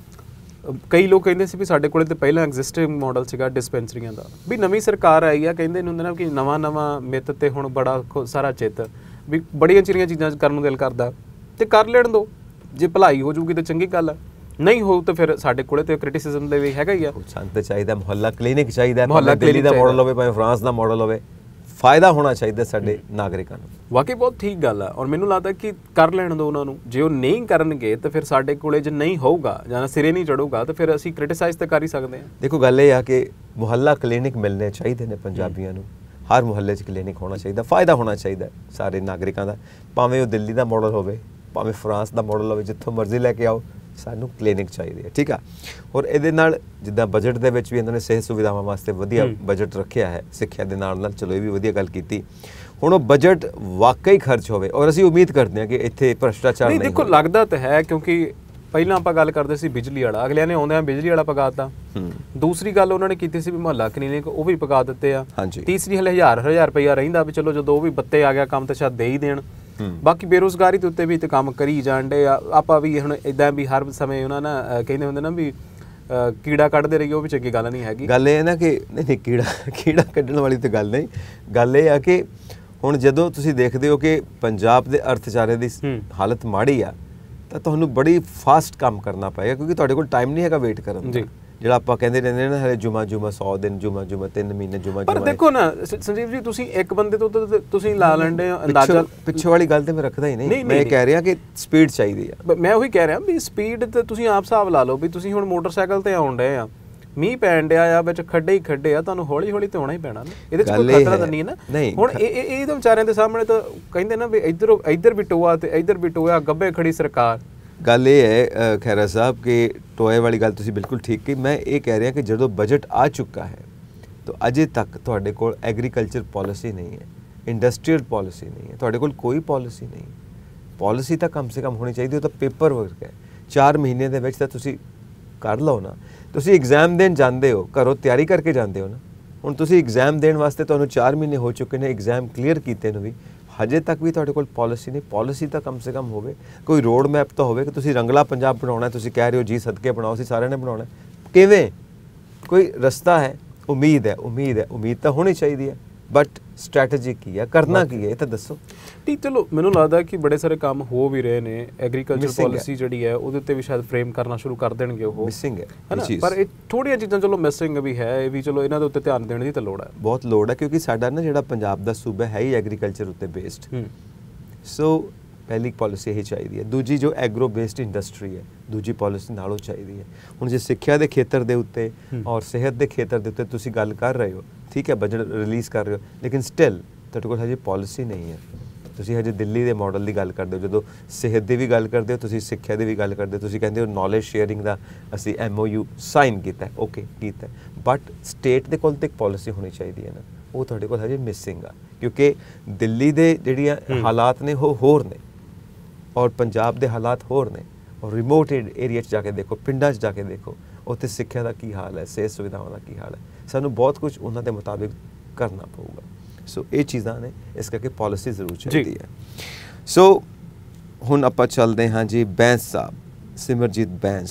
ਕਈ ਲੋਕ ਕਹਿੰਦੇ ਸੀ ਵੀ ਸਾਡੇ ਕੋਲੇ ਤਾਂ ਪਹਿਲਾਂ ਐਗਜ਼ਿਸਟਿੰਗ ਮਾਡਲ ਸੀਗਾ ਡਿਸਪੈਂਸਰੀਆਂ ਦਾ, ਵੀ ਨਵੀਂ ਸਰਕਾਰ ਆਈ ਆ, ਕਹਿੰਦੇ ਨੇ ਹੁੰਦੇ ਨਾ ਕਿ ਨਵਾਂ ਨਵਾਂ ਮਿੱਤ ਤੇ ਹੁਣ ਬੜਾ ਸਾਰਾ ਚਿੱਤ, ਵੀ ਬੜੀਆਂ ਚਿਰੀਆਂ ਚੀਜ਼ਾਂ ਕਰਨ ਨੂੰ ਦਿਲ ਕਰਦਾ ਤੇ ਕਰ ਲੈਣ ਦੋ, ਜੇ ਭਲਾਈ ਹੋ ਜੂਗੀ ਤਾਂ ਚੰਗੀ ਗੱਲ ਹੈ, ਨਹੀਂ ਹੋ ਤਾਂ ਫਿਰ ਸਾਡੇ ਕੋਲੇ ਤੇ ਕ੍ਰਿਟਿਸਿਜ਼ਮ ਦੇ ਵੀ ਹੈਗਾ ਹੀ ਆ। ਸਾਨੂੰ ਤਾਂ ਚਾਹੀਦਾ ਮੁਹੱਲਾ ਕਲੀਨਿਕ ਚਾਹੀਦਾ, ਮੁਹੱਲਾ ਦਿੱਲੀ ਦਾ ਮਾਡਲ ਹੋਵੇ ਭਾਵੇਂ ਫਰਾਂਸ ਦਾ ਮਾਡਲ ਹੋਵੇ, ਫਾਇਦਾ ਹੋਣਾ ਚਾਹੀਦਾ ਸਾਡੇ ਨਾਗਰਿਕਾਂ ਨੂੰ। ਵਾਕਈ ਬਹੁਤ ਠੀਕ ਗੱਲ ਆ। ਔਰ ਮੈਨੂੰ ਲੱਗਦਾ ਕਿ ਕਰ ਲੈਣ ਦਿਓ ਉਹਨਾਂ ਨੂੰ, ਜੇ ਉਹ ਨਹੀਂ ਕਰਨਗੇ ਤਾਂ ਫਿਰ ਸਾਡੇ ਕੋਲੇ ਜੇ ਨਹੀਂ ਹੋਊਗਾ ਜਾਂ ਸਿਰੇ ਨਹੀਂ ਚੜੂਗਾ ਤਾਂ ਫਿਰ ਅਸੀਂ ਕ੍ਰਿਟਿਸਾਈਜ਼ ਤਾਂ ਕਰ ਹੀ ਸਕਦੇ ਹਾਂ। ਦੇਖੋ ਗੱਲ ਇਹ ਆ ਕਿ ਮੁਹੱਲਾ ਕਲੀਨਿਕ ਮਿਲਣੇ ਚਾਹੀਦੇ ਨੇ ਪੰਜਾਬੀਆਂ ਨੂੰ, ਹਰ ਮੁਹੱਲੇ 'ਚ ਕਲੀਨਿਕ ਹੋਣਾ ਚਾਹੀਦਾ, ਫਾਇਦਾ ਹੋਣਾ ਚਾਹੀਦਾ ਸਾਰੇ ਨਾਗਰਿਕਾਂ ਦਾ, ਭਾਵੇਂ ਉਹ ਦਿੱਲੀ ਦਾ ਮਾਡਲ ਹੋਵੇ ਭਾਵੇਂ ਫਰਾਂਸ ਦਾ ਮਾਡਲ ਹੋਵੇ, ਜਿੱਥੋਂ ਮਰਜ਼ੀ ਲੈ ਕੇ ਆਓ, ਸਾਨੂੰ ਕਲੀਨਿਕ ਚਾਹੀਦੀ ਹੈ। ਠੀਕ ਆ। ਔਰ ਇਹਦੇ ਨਾਲ ਜਿੱਦਾਂ ਬਜਟ ਦੇ ਵਿੱਚ ਵੀ ਇਹਨਾਂ ਨੇ ਸਿਹਤ ਸੁਵਿਧਾਵਾਂ ਵਾਸਤੇ ਵਧੀਆ ਬਜਟ ਰੱਖਿਆ ਹੈ, ਸਿੱਖਿਆ ਦੇ ਨਾਲ ਨਾਲ, ਚਲੋ ਇਹ ਵੀ ਵਧੀਆ ਗੱਲ ਕੀਤੀ। ਹੁਣ ਉਹ ਬਜਟ ਵਾਕਈ ਖਰਚ ਹੋਵੇ, ਔਰ ਅਸੀਂ ਉਮੀਦ ਕਰਦੇ ਹਾਂ ਕਿ ਇੱਥੇ ਭ੍ਰਿਸ਼ਟਾਚਾਰ ਨਹੀਂ। ਦੇਖੋ ਲੱਗਦਾ ਤਾਂ ਹੈ, ਕਿਉਂਕਿ ਪਹਿਲਾਂ ਆਪਾਂ ਗੱਲ ਕਰਦੇ ਸੀ ਬਿਜਲੀ ਵਾਲਾ, ਅਗਲਿਆਂ ਨੇ ਆਉਂਦਿਆਂ ਬਿਜਲੀ ਵਾਲਾ ਪਗਾ ਦਿੱਤਾ। ਦੂਸਰੀ ਗੱਲ ਉਹਨਾਂ ਨੇ ਕੀਤੀ ਸੀ ਵੀ ਮੁਹੱਲਾ ਕਲੀਨਿਕ, ਉਹ ਵੀ ਪਗਾ ਦਿੱਤੇ ਆ। ਤੀਸਰੀ ਹਲੇ ਹਜ਼ਾਰ ਹਜ਼ਾਰ ਰੁਪਈਆ ਰਹਿੰਦਾ ਵੀ ਚਲੋ ਜਦੋਂ ਉਹ ਵੀ ਬੱਤੇ ਆ ਗਿਆ ਕੰਮ ਤਾਂ ਸ਼ਾਇਦ ਦੇ ਹੀ ਦੇਣ। ਬਾਕੀ ਬੇਰੁਜ਼ਗਾਰੀ ਦੇ ਉੱਤੇ ਵੀ ਤੇ ਕੰਮ ਕਰੀ ਜਾਣ ਡੇ ਆ। ਆਪਾਂ ਵੀ ਹੁਣ ਇੱਦਾਂ ਵੀ ਹਰ ਸਮੇਂ ਉਹਨਾਂ ਨਾ ਕਹਿੰਦੇ ਹੁੰਦੇ ਨਾ ਵੀ ਕੀੜਾ ਕੱਢਦੇ ਰਹੀਏ, ਉਹ ਵੀ ਚੰਗੀ ਗੱਲ ਨਹੀਂ ਹੈਗੀ। ਗੱਲ ਇਹ ਨਾ ਕਿ ਨਹੀਂ ਨਹੀਂ ਕੀੜਾ ਕੀੜਾ ਕੱਢਣ ਵਾਲੀ ਤਾਂ ਗੱਲ ਨਹੀਂ, ਗੱਲ ਇਹ ਆ ਕਿ ਹੁਣ ਜਦੋਂ ਤੁਸੀਂ ਦੇਖਦੇ ਹੋ ਕਿ ਪੰਜਾਬ ਦੇ ਅਰਥਚਾਰੇ ਦੀ ਹਾਲਤ ਮਾੜੀ ਆ ਤਾਂ ਤੁਹਾਨੂੰ ਬੜੀ ਫਾਸਟ ਕੰਮ ਕਰਨਾ ਪਏਗਾ, ਕਿਉਂਕਿ ਤੁਹਾਡੇ ਕੋਲ ਟਾਈਮ ਨਹੀਂ ਹੈਗਾ ਵੇਟ ਕਰਨ ਦਾ। ਜਿਹੜਾ ਆਪਾਂ ਕਹਿੰਦੇ ਰਹਿੰਦੇ ਨਾ ਹਲੇ ਜੁਮਾ ਜੁਮਾ ਸੌ ਦਿਨ, ਜੁਮਾ ਜੁਮਾ ਤਿੰਨ ਮਹੀਨੇ, ਜੁਮਾ ਜੁਮਾ। ਪਰ ਦੇਖੋ ਨਾ ਸੰਜੀਵ ਜੀ, ਤੁਸੀਂ ਇੱਕ ਬੰਦੇ ਤੋਂ ਤੁਸੀਂ ਲਾ ਲੈਂਦੇ ਹੋ ਅੰਦਾਜ਼ਾ। ਪਿੱਛੇ ਵਾਲੀ ਗੱਲ ਤੇ ਮੈਂ ਰੱਖਦਾ ਹੀ ਨਹੀਂ, ਮੈਂ ਇਹ ਕਹਿ ਰਿਹਾ ਕਿ ਸਪੀਡ ਚਾਹੀਦੀ ਆ। ਮੈਂ ਉਹੀ ਕਹਿ ਰਿਹਾ ਵੀ ਸਪੀਡ ਤੇ ਤੁਸੀਂ ਆਪ ਹਿਸਾਬ ਲਾ ਲਓ ਵੀ ਤੁਸੀਂ ਹੁਣ ਮੋਟਰਸਾਈਕਲ ਤੇ ਆਉਣ ਡਏ ਆ, ਮੀਂਹ ਪੈਣ ਡਿਆ ਆ, ਵਿੱਚ ਖੱਡੇ ਹੀ ਖੱਡੇ ਆ, ਤੁਹਾਨੂੰ ਹੌਲੀ ਹੌਲੀ ਤੇ ਆਉਣਾ ਹੀ ਪੈਣਾ ਨਾ, ਇਹਦੇ 'ਚ ਕੋਈ ਖਤਰਾ ਤਾਂ ਨਹੀਂ ਹੈ ਨਾ। ਹੁਣ ਇਹ ਇਹ ਤਾਂ ਵਿਚਾਰਿਆਂ ਦੇ ਸਾਹਮਣੇ ਤਾਂ ਕਹਿੰਦੇ ਨਾ ਵੀ ਇੱਧਰ ਇੱਧਰ ਵੀ ਟੋਆ ਤੇ ਇੱਧਰ ਵੀ ਟੋਆ, ਗੱਬੇ ਖੜੀ ਸਰਕਾਰ। ਗੱਲ ਇਹ ਹੈ ਖੈਰਾ ਸਾਹਿਬ ਕਿ ਟੋਏ ਵਾਲੀ ਗੱਲ ਤੁਸੀਂ ਬਿਲਕੁਲ ਠੀਕ ਕਹੀ। ਮੈਂ ਇਹ ਕਹਿ ਰਿਹਾ ਕਿ ਜਦੋਂ ਬਜਟ ਆ ਚੁੱਕਾ ਹੈ ਤਾਂ ਅਜੇ ਤੱਕ ਤੁਹਾਡੇ ਕੋਲ ਐਗਰੀਕਲਚਰ ਪਾਲਿਸੀ ਨਹੀਂ ਹੈ, ਇੰਡਸਟਰੀਅਲ ਪਾਲਿਸੀ ਨਹੀਂ ਹੈ, ਤੁਹਾਡੇ ਕੋਲ ਕੋਈ ਪਾਲਿਸੀ ਨਹੀਂ। ਪਾਲਿਸੀ ਤਾਂ ਕਮ ਸੇ ਕਮ ਹੋਣੀ ਚਾਹੀਦੀ, ਉਹ ਤਾਂ ਪੇਪਰ ਵਰਕ ਹੈ। ਚਾਰ ਮਹੀਨੇ ਦੇ ਵਿੱਚ ਤਾਂ ਤੁਸੀਂ ਕਰ ਲਓ ਨਾ। ਤੁਸੀਂ ਐਗਜ਼ਾਮ ਦੇਣ ਜਾਂਦੇ ਹੋ, ਘਰੋਂ ਤਿਆਰੀ ਕਰਕੇ ਜਾਂਦੇ ਹੋ ਨਾ। ਹੁਣ ਤੁਸੀਂ ਐਗਜ਼ਾਮ ਦੇਣ ਵਾਸਤੇ ਤੁਹਾਨੂੰ ਚਾਰ ਮਹੀਨੇ ਹੋ ਚੁੱਕੇ ਨੇ, ਐਗਜ਼ਾਮ ਕਲੀਅਰ ਕੀਤੇ ਨੂੰ ਵੀ ਹਜੇ ਤੱਕ ਵੀ ਤੁਹਾਡੇ ਕੋਲ ਪਾਲਿਸੀ ਨਹੀਂ। ਪਾਲਿਸੀ ਤਾਂ ਕਮ ਸੇ ਕਮ ਹੋਵੇ, ਕੋਈ ਰੋਡ ਮੈਪ ਤਾਂ ਹੋਵੇ ਕਿ ਤੁਸੀਂ ਰੰਗਲਾ ਪੰਜਾਬ ਬਣਾਉਣਾ। ਤੁਸੀਂ ਕਹਿ ਰਹੇ ਹੋ ਜੀ ਸਦਕੇ ਬਣਾਓ, ਅਸੀਂ ਸਾਰਿਆਂ ਨੇ ਬਣਾਉਣਾ, ਕਿਵੇਂ? ਕੋਈ ਰਸਤਾ ਹੈ? ਉਮੀਦ ਹੈ, ਉਮੀਦ ਹੈ, ਉਮੀਦ ਤਾਂ ਹੋਣੀ ਚਾਹੀਦੀ ਹੈ। ਬਟ ਸਟ੍ਰੈਟਜੀ ਕੀ ਹੈ, ਕਰਨਾ ਕੀ ਹੈ, ਇਹ ਤਾਂ ਦੱਸੋ। ਠੀਕ, ਚਲੋ ਮੈਨੂੰ ਲੱਗਦਾ ਕਿ ਬੜੇ ਸਾਰੇ ਕੰਮ ਹੋ ਵੀ ਰਹੇ ਨੇ। ਐਗਰੀਕਲਚਰ ਪਾਲਿਸੀ ਜਿਹੜੀ ਹੈ ਉਹਦੇ ਉੱਤੇ ਵੀ ਸ਼ਾਇਦ ਫਰੇਮ ਕਰਨਾ ਸ਼ੁਰੂ ਕਰ ਦੇਣਗੇ ਉਹ, ਮਿਸਿੰਗ ਹੈ ਨਾ, ਪਰ ਇਹ ਥੋੜ੍ਹੀਆਂ ਚੀਜ਼ਾਂ ਚਲੋ ਮਿਸਿੰਗ ਵੀ ਹੈ, ਇਹ ਵੀ ਚਲੋ ਇਹਨਾਂ ਦੇ ਉੱਤੇ ਧਿਆਨ ਦੇਣ ਦੀ ਤਾਂ ਲੋੜ ਹੈ, ਬਹੁਤ ਲੋੜ ਹੈ, ਕਿਉਂਕਿ ਸਾਡਾ ਨਾ ਜਿਹੜਾ ਪੰਜਾਬ ਦਾ ਸੂਬਾ ਹੈ ਹੀ ਐਗਰੀਕਲਚਰ ਉੱਤੇ ਬੇਸਡ। ਸੋ ਪਹਿਲੀ ਪਾਲਿਸੀ ਇਹ ਚਾਹੀਦੀ ਹੈ। ਦੂਜੀ ਜੋ ਐਗਰੋ ਬੇਸਡ ਇੰਡਸਟਰੀ ਹੈ, ਦੂਜੀ ਪਾਲਿਸੀ ਨਾਲੋਂ ਚਾਹੀਦੀ ਹੈ। ਹੁਣ ਜੇ ਸਿੱਖਿਆ ਦੇ ਖੇਤਰ ਦੇ ਉੱਤੇ ਔਰ ਸਿਹਤ ਦੇ ਖੇਤਰ ਦੇ ਉੱਤੇ ਤੁਸੀਂ ਗੱਲ ਕਰ ਰਹੇ ਹੋ, ਠੀਕ ਹੈ, ਬਜਟ ਰਿਲੀਜ਼ ਕਰ ਰਹੇ ਹੋ, ਲੇਕਿਨ ਸਟਿਲ ਤੁਹਾਡੇ ਕੋਲ ਹਜੇ ਪਾਲਿਸੀ ਨਹੀਂ ਹੈ। ਤੁਸੀਂ ਹਜੇ ਦਿੱਲੀ ਦੇ ਮਾਡਲ ਦੀ ਗੱਲ ਕਰਦੇ ਹੋ, ਜਦੋਂ ਸਿਹਤ ਦੀ ਵੀ ਗੱਲ ਕਰਦੇ ਹੋ, ਤੁਸੀਂ ਸਿੱਖਿਆ ਦੀ ਵੀ ਗੱਲ ਕਰਦੇ ਹੋ, ਤੁਸੀਂ ਕਹਿੰਦੇ ਹੋ ਨੌਲੇਜ ਸ਼ੇਅਰਿੰਗ ਦਾ ਅਸੀਂ ਐਮ ਓ ਯੂ ਸਾਈਨ ਕੀਤਾ, ਓਕੇ ਕੀਤਾ, ਬਟ ਸਟੇਟ ਦੇ ਕੋਲ ਤਾਂ ਇੱਕ ਪਾਲਿਸੀ ਹੋਣੀ ਚਾਹੀਦੀ ਹੈ ਨਾ, ਉਹ ਤੁਹਾਡੇ ਕੋਲ ਹਜੇ ਮਿਸਿੰਗ ਆ। ਕਿਉਂਕਿ ਦਿੱਲੀ ਦੇ ਜਿਹੜੀਆਂ ਹਾਲਾਤ ਨੇ ਉਹ ਹੋਰ ਨੇ ਔਰ ਪੰਜਾਬ ਦੇ ਹਾਲਾਤ ਹੋਰ ਨੇ, ਔਰ ਰਿਮੋਟ ਏਰੀਆ 'ਚ ਜਾ ਕੇ ਦੇਖੋ, ਪਿੰਡਾਂ 'ਚ ਜਾ ਕੇ ਦੇਖੋ, ਉੱਥੇ ਸਿੱਖਿਆ ਦਾ ਕੀ ਹਾਲ ਹੈ, ਸਿਹਤ ਸੁਵਿਧਾਵਾਂ ਦਾ ਕੀ ਹਾਲ ਹੈ। ਸਾਨੂੰ ਬਹੁਤ ਕੁਝ ਉਹਨਾਂ ਦੇ ਮੁਤਾਬਿਕ ਕਰਨਾ ਪਊਗਾ। ਸੋ ਇਹ ਚੀਜ਼ਾਂ ਨੇ, ਇਸ ਕਰਕੇ ਪਾਲਿਸੀ ਜ਼ਰੂਰ ਚਾਹੀਦੀ ਹੈ। ਸੋ ਹੁਣ ਆਪਾਂ ਚੱਲਦੇ ਹਾਂ ਜੀ, ਬੈਂਸ ਸਾਹਿਬ, ਸਿਮਰਜੀਤ ਬੈਂਸ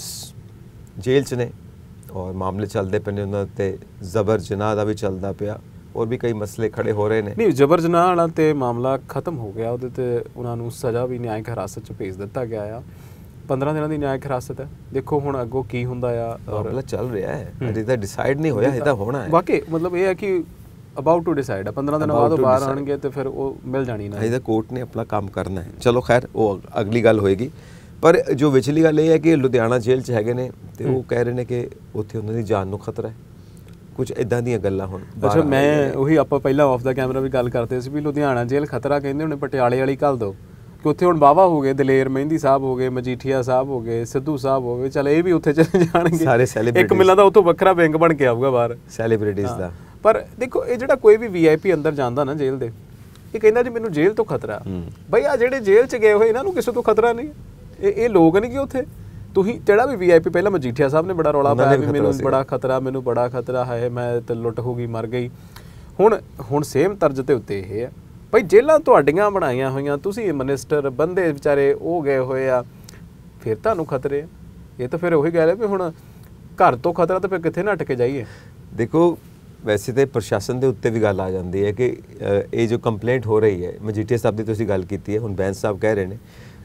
ਜੇਲ੍ਹ 'ਚ ਨੇ ਔਰ ਮਾਮਲੇ ਚੱਲਦੇ ਪਏ ਨੇ ਉਹਨਾਂ ਉੱਤੇ, ਜ਼ਬਰ ਜਨਾਹ ਦਾ ਵੀ ਚੱਲਦਾ ਪਿਆ, ਹੋਰ ਵੀ ਕਈ ਮਸਲੇ ਖੜੇ ਹੋ ਰਹੇ ਨੇ। ਨਹੀਂ, ਜ਼ਬਰ ਜਨਾਹ ਵਾਲਾ ਤੇ ਮਾਮਲਾ ਖਤਮ ਹੋ ਗਿਆ, ਉਹਦੇ ਤੇ ਉਹਨਾਂ ਨੂੰ ਸਜ਼ਾ ਵੀ ਨਿਆਇਕ ਹਿਰਾਸਤ 'ਚ ਭੇਜ ਦਿੱਤਾ ਗਿਆ ਆ, ਪੰਦਰਾਂ ਦਿਨਾਂ ਦੀ ਨਿਆਇਕ ਹਿਰਾਸਤ ਹੈ। ਦੇਖੋ ਹੁਣ ਅੱਗੋਂ ਕੀ ਹੁੰਦਾ ਆ, ਮਾਮਲਾ ਚੱਲ ਰਿਹਾ ਹੈ, ਅਜੇ ਤਾਂ ਡਿਸਾਈਡ ਨਹੀਂ ਹੋਇਆ, ਇਹ ਤਾਂ ਹੋਣਾ ਹੈ। ਵਾਕਈ ਮਤਲਬ ਇਹ ਹੈ ਕਿ ਅਬਾਊਟ ਟੂ ਡਿਸਾਈਡ ਹੈ, ਪੰਦਰਾਂ ਦਿਨਾਂ ਬਾਅਦ ਉਹ ਬਾਹਰ ਆਉਣਗੇ ਤੇ ਫਿਰ ਉਹ ਮਿਲ ਜਾਣੀ ਨਾ, ਇਹਦਾ ਕੋਰਟ ਨੇ ਆਪਣਾ ਕੰਮ ਕਰਨਾ ਹੈ। ਚਲੋ ਖੈਰ ਉਹ ਅਗਲੀ ਗੱਲ ਹੋਏਗੀ, ਪਰ ਜੋ ਵਿਚਲੀ ਗੱਲ ਇਹ ਹੈ ਕਿ ਲੁਧਿਆਣਾ ਜੇਲ੍ਹ 'ਚ ਹੈਗੇ ਨੇ ਤੇ ਉਹ ਕਹਿ ਰਹੇ ਨੇ ਕਿ ਉੱਥੇ ਉਹਨਾਂ ਦੀ ਜਾਨ ਨੂੰ ਖਤਰਾ ਹੈ, ਕੁਝ ਇਦਾਂ ਦੀਆਂ ਗੱਲਾਂ ਹੁਣ। ਅੱਛਾ, ਮੈਂ ਉਹੀ ਆਪਾਂ ਪਹਿਲਾਂ ਆਫ ਦਾ ਕੈਮਰਾ ਵੀ ਗੱਲ ਕਰਦੇ ਸੀ ਵੀ ਲੁਧਿਆਣਾ ਜੇਲ੍ਹ ਖਤਰਾ ਕਹਿੰਦੇ ਹੁਣੇ, ਪਟਿਆਲੇ ਵਾਲੀ ਘੱਲ ਦਿਓ ਕਿ ਉੱਥੇ ਹੁਣ ਬਾਵਾ ਹੋ ਗਏ, ਦਲੇਰ ਮਹਿੰਦੀ ਸਾਹਿਬ ਹੋ ਗਏ, ਮਜੀਠੀਆ ਸਾਹਿਬ ਹੋ ਗਏ, ਸਿੱਧੂ ਸਾਹਿਬ ਹੋ ਗਏ, ਚੱਲ ਇਹ ਵੀ ਉੱਥੇ ਚਲੇ ਜਾਣਗੇ, ਸਾਰੇ ਸੈਲੀਬ੍ਰਿਟੀ, ਇੱਕ ਮਿਲਦਾ ਉੱਥੋਂ ਵੱਖਰਾ ਬੈਂਕ ਬਣ ਕੇ ਆਊਗਾ ਬਾਹਰ ਸੈਲੀਬ੍ਰਿਟੀਜ਼ ਦਾ। ਪਰ ਦੇਖੋ ਇਹ ਜਿਹੜਾ ਕੋਈ ਵੀ ਵੀ ਆਈ ਪੀ ਅੰਦਰ ਜਾਂਦਾ ਨਾ ਜੇਲ੍ਹ ਦੇ, ਇਹ ਕਹਿੰਦਾ ਜੀ ਮੈਨੂੰ ਜੇਲ੍ਹ ਤੋਂ ਖਤਰਾ। ਬਈ ਆ ਜਿਹੜੇ ਜੇਲ੍ਹ 'ਚ ਗਏ ਹੋਏ ਇਹਨਾਂ ਨੂੰ ਕਿਸੇ ਤੋਂ ਖਤਰਾ ਨਹੀਂ, ਇਹ ਇਹ ਲੋਕ ਨਹੀਂ ਕਿ ਉੱਥੇ ਤੁਸੀਂ ਜਿਹੜਾ ਵੀ ਵੀ ਆਈ ਪੀ, ਪਹਿਲਾਂ ਮਜੀਠੀਆ ਸਾਹਿਬ ਨੇ ਬੜਾ ਰੌਲਾ ਪਾਇਆ ਵੀ ਮੈਨੂੰ ਬੜਾ ਖਤਰਾ, ਮੈਨੂੰ ਬੜਾ ਖਤਰਾ ਹੈ, ਮੈਂ ਤੇ ਲੁੱਟ ਹੋ ਗਈ, ਮਰ ਗਈ। ਹੁਣ ਹੁਣ ਸੇਮ ਤਰਜ਼ ਦੇ ਉੱਤੇ ਇਹ ਹੈ, ਭਾਈ ਜੇਲ੍ਹਾਂ ਤੁਹਾਡੀਆਂ ਬਣਾਈਆਂ ਹੋਈਆਂ, ਤੁਸੀਂ ਮਿਨਿਸਟਰ ਬੰਦੇ ਵਿਚਾਰੇ ਉਹ ਗਏ ਹੋਏ ਆ, ਫਿਰ ਤੁਹਾਨੂੰ ਖਤਰੇ ਆ। ਇਹ ਤਾਂ ਫਿਰ ਉਹੀ ਗੱਲ ਹੈ ਵੀ ਹੁਣ ਘਰ ਤੋਂ ਖਤਰਾ ਤਾਂ ਫਿਰ ਕਿੱਥੇ ਨੱਠ ਕੇ ਜਾਈਏ। ਦੇਖੋ ਵੈਸੇ ਤਾਂ ਪ੍ਰਸ਼ਾਸਨ ਦੇ ਉੱਤੇ ਵੀ ਗੱਲ ਆ ਜਾਂਦੀ ਹੈ ਕਿ ਇਹ ਜੋ ਕੰਪਲੇਂਟ ਹੋ ਰਹੀ ਹੈ, ਮਜੀਠੀਆ ਸਾਹਿਬ ਦੀ ਤੁਸੀਂ ਗੱਲ ਕੀਤੀ ਹੈ, ਹੁਣ ਬੈਂਸ ਸਾਹਿਬ ਕਹਿ ਰਹੇ ਨੇ,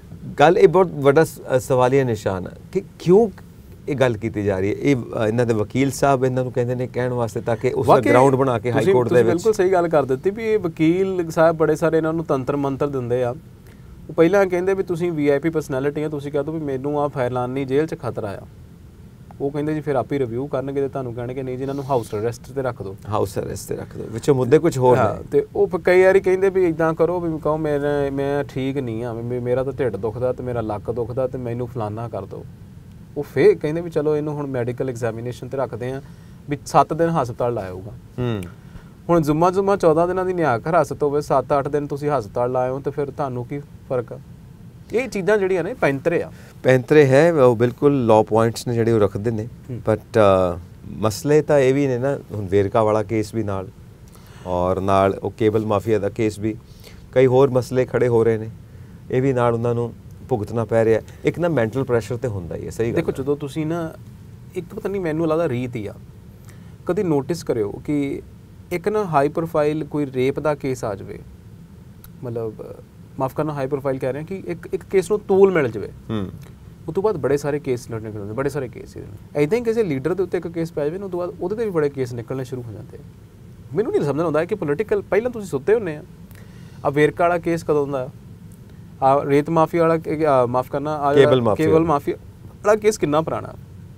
ਗੱਲ ਇਹ ਬਹੁਤ ਵੱਡਾ ਸਵਾਲੀਆ ਨਿਸ਼ਾਨ ਹੈ ਕਿ ਕਿਉਂ ਇਹ ਗੱਲ ਕੀਤੀ ਜਾ ਰਹੀ ਹੈ। ਇਹ ਇਹਨਾਂ ਦੇ ਵਕੀਲ ਸਾਹਿਬ ਇਹਨਾਂ ਨੂੰ ਕਹਿੰਦੇ ਨੇ ਕਹਿਣ ਵਾਸਤੇ ਤਾਂ ਕਿ ਉਸ ਦਾ ਗਰਾਊਂਡ ਬਣਾ ਕੇ ਹਾਈ ਕੋਰਟ ਦੇ ਵਿੱਚ। ਬਿਲਕੁਲ ਸਹੀ ਗੱਲ ਕਰ ਦਿੱਤੀ ਵੀ ਇਹ ਵਕੀਲ ਸਾਹਿਬ ਬੜੇ ਸਾਰੇ ਇਹਨਾਂ ਨੂੰ ਤੰਤਰ ਮੰਤਰ ਦਿੰਦੇ ਆ। ਉਹ ਪਹਿਲਾਂ ਕਹਿੰਦੇ ਵੀ ਤੁਸੀਂ ਵੀ ਆਈ ਪੀ ਪਰਸਨੈਲਿਟੀ ਆ, ਤੁਸੀਂ ਕਹਿ ਦੋ ਵੀ ਮੈਨੂੰ ਆ ਫੈਲਾਨੀ ਜੇਲ੍ਹ 'ਚ ਖਤਰਾ ਆ, ਉਹ ਕਹਿੰਦੇ ਜੀ ਫਿਰ ਆਪ ਹੀ ਰਿਵਿਊ ਕਰਨਗੇ ਤੇ ਤੁਹਾਨੂੰ ਕਹਿਣਗੇ ਨਹੀਂ ਜੀ ਇਹਨਾਂ ਨੂੰ ਹਾਊਸ ਅਰੈਸਟ ਤੇ ਰੱਖ ਦਿਓ, ਹਾਊਸ ਅਰੈਸਟ ਤੇ ਰੱਖ ਦਿਓ, ਵਿੱਚੋਂ ਮੁੱਦੇ ਕੁਝ ਹੋਰ ਨੇ। ਤੇ ਉਹ ਕਈ ਵਾਰੀ ਕਹਿੰਦੇ ਵੀ ਇਦਾਂ ਕਰੋ ਵੀ ਕਹੋ ਮੈਂ ਮੈਂ ਠੀਕ ਨਹੀਂ ਆ, ਮੇਰਾ ਤਾਂ ਢਿੱਡ ਦੁਖਦਾ ਤੇ ਮੇਰਾ ਲੱਕ ਦੁਖਦਾ ਤੇ ਮੈਨੂੰ ਫਲਾਨਾ ਕਰ ਦਿਓ। ਉਹ ਫੇਰ ਕਹਿੰਦੇ ਵੀ ਚਲੋ ਇਹਨੂੰ ਹੁਣ ਮੈਡੀਕਲ ਐਗਜ਼ਾਮੀਨੇਸ਼ਨ ਤੇ ਰੱਖਦੇ ਆ ਵੀ ਸੱਤ ਦਿਨ ਹਸਪਤਾਲ ਲਾਇਓਗਾ। ਹੁਣ ਜੁਮਾ ਜੁਮਾ ਚੌਦਾਂ ਦਿਨਾਂ ਦੀ ਨਿਆਕ ਹਿਰਾਸਤ ਹੋਵੇ, ਸੱਤ ਅੱਠ ਦਿਨ ਤੁਸੀਂ ਹਸਪਤਾਲ ਲਾਇਓ ਤੇ ਫਿਰ ਤੁਹਾਨੂੰ ਕੀ ਫਰਕ ਆ। ਇਹ ਚੀਜ਼ਾਂ ਜਿਹੜੀਆਂ ਨੇ ਪੈਂਤਰੇ ਆ, ਪੈਂਤਰੇ ਹੈ, ਉਹ ਬਿਲਕੁਲ ਲਾਅ ਪੁਆਇੰਟਸ ਨੇ ਜਿਹੜੇ ਉਹ ਰੱਖਦੇ ਨੇ, ਬਟ ਮਸਲੇ ਤਾਂ ਇਹ ਵੀ ਨੇ ਨਾ, ਹੁਣ ਵੇਰਕਾ ਵਾਲਾ ਕੇਸ ਵੀ ਨਾਲ, ਔਰ ਨਾਲ ਉਹ ਕੇਬਲ ਮਾਫੀਆ ਦਾ ਕੇਸ ਵੀ, ਕਈ ਹੋਰ ਮਸਲੇ ਖੜੇ ਹੋ ਰਹੇ ਨੇ, ਇਹ ਵੀ ਨਾਲ ਉਹਨਾਂ ਨੂੰ ਭੁਗਤਣਾ ਪੈ ਰਿਹਾ। ਇੱਕ ਨਾ ਮੈਂਟਲ ਪ੍ਰੈਸ਼ਰ ਤੇ ਹੁੰਦਾ ਹੀ ਹੈ। ਸਹੀ ਗੱਲ ਦੇਖੋ, ਜਦੋਂ ਤੁਸੀਂ ਨਾ ਇੱਕ ਪਤਾ ਨਹੀਂ ਮੈਨੂੰ ਲੱਗਦਾ ਰੀਤ ਹੀ ਆ, ਕਦੀ ਨੋਟਿਸ ਕਰਿਓ ਕਿ ਇੱਕ ਨਾ ਹਾਈ ਪ੍ਰੋਫਾਈਲ ਕੋਈ ਰੇਪ ਦਾ ਕੇਸ ਆ ਜਾਵੇ, ਮਤਲਬ ਮਾਫ ਕਰਨਾ ਹਾਈ ਪ੍ਰੋਫਾਈਲ ਕਹਿ ਰਹੇ ਕਿ ਇੱਕ ਇੱਕ ਕੇਸ ਨੂੰ ਤੂਲ ਮਿਲ ਜਾਵੇ, ਉਸ ਤੋਂ ਬਾਅਦ ਬੜੇ ਸਾਰੇ ਕੇਸ ਨਿਕਲਣੇ ਹੁੰਦੇ, ਬੜੇ ਸਾਰੇ ਕੇਸ ਇੱਦਾਂ ਹੀ ਕਿਸੇ ਲੀਡਰ ਦੇ ਉੱਤੇ ਇੱਕ ਕੇਸ ਪੈ ਜਾਵੇ, ਉਸ ਤੋਂ ਬਾਅਦ ਉਹਦੇ 'ਤੇ ਵੀ ਬੜੇ ਕੇਸ ਨਿਕਲਣੇ ਸ਼ੁਰੂ ਹੋ ਜਾਂਦੇ। ਮੈਨੂੰ ਨਹੀਂ ਸਮਝ ਆਉਂਦਾ ਕਿ ਪੋਲੀਟੀਕਲ ਪਹਿਲਾਂ ਤੁਸੀਂ ਸੁੱਤੇ ਹੁੰਦੇ ਆ। ਆ ਵੇਰਕਾ ਵਾਲਾ ਕੇਸ ਕਦੋਂ ਦਾ, ਆ ਰੇਤ ਮਾਫੀਆ ਵਾਲਾ ਮਾਫ ਕਰਨਾ ਕੇਬਲ ਮਾਫੀਆ ਵਾਲਾ ਕੇਸ ਕਿੰਨਾ ਪੁਰਾਣਾ,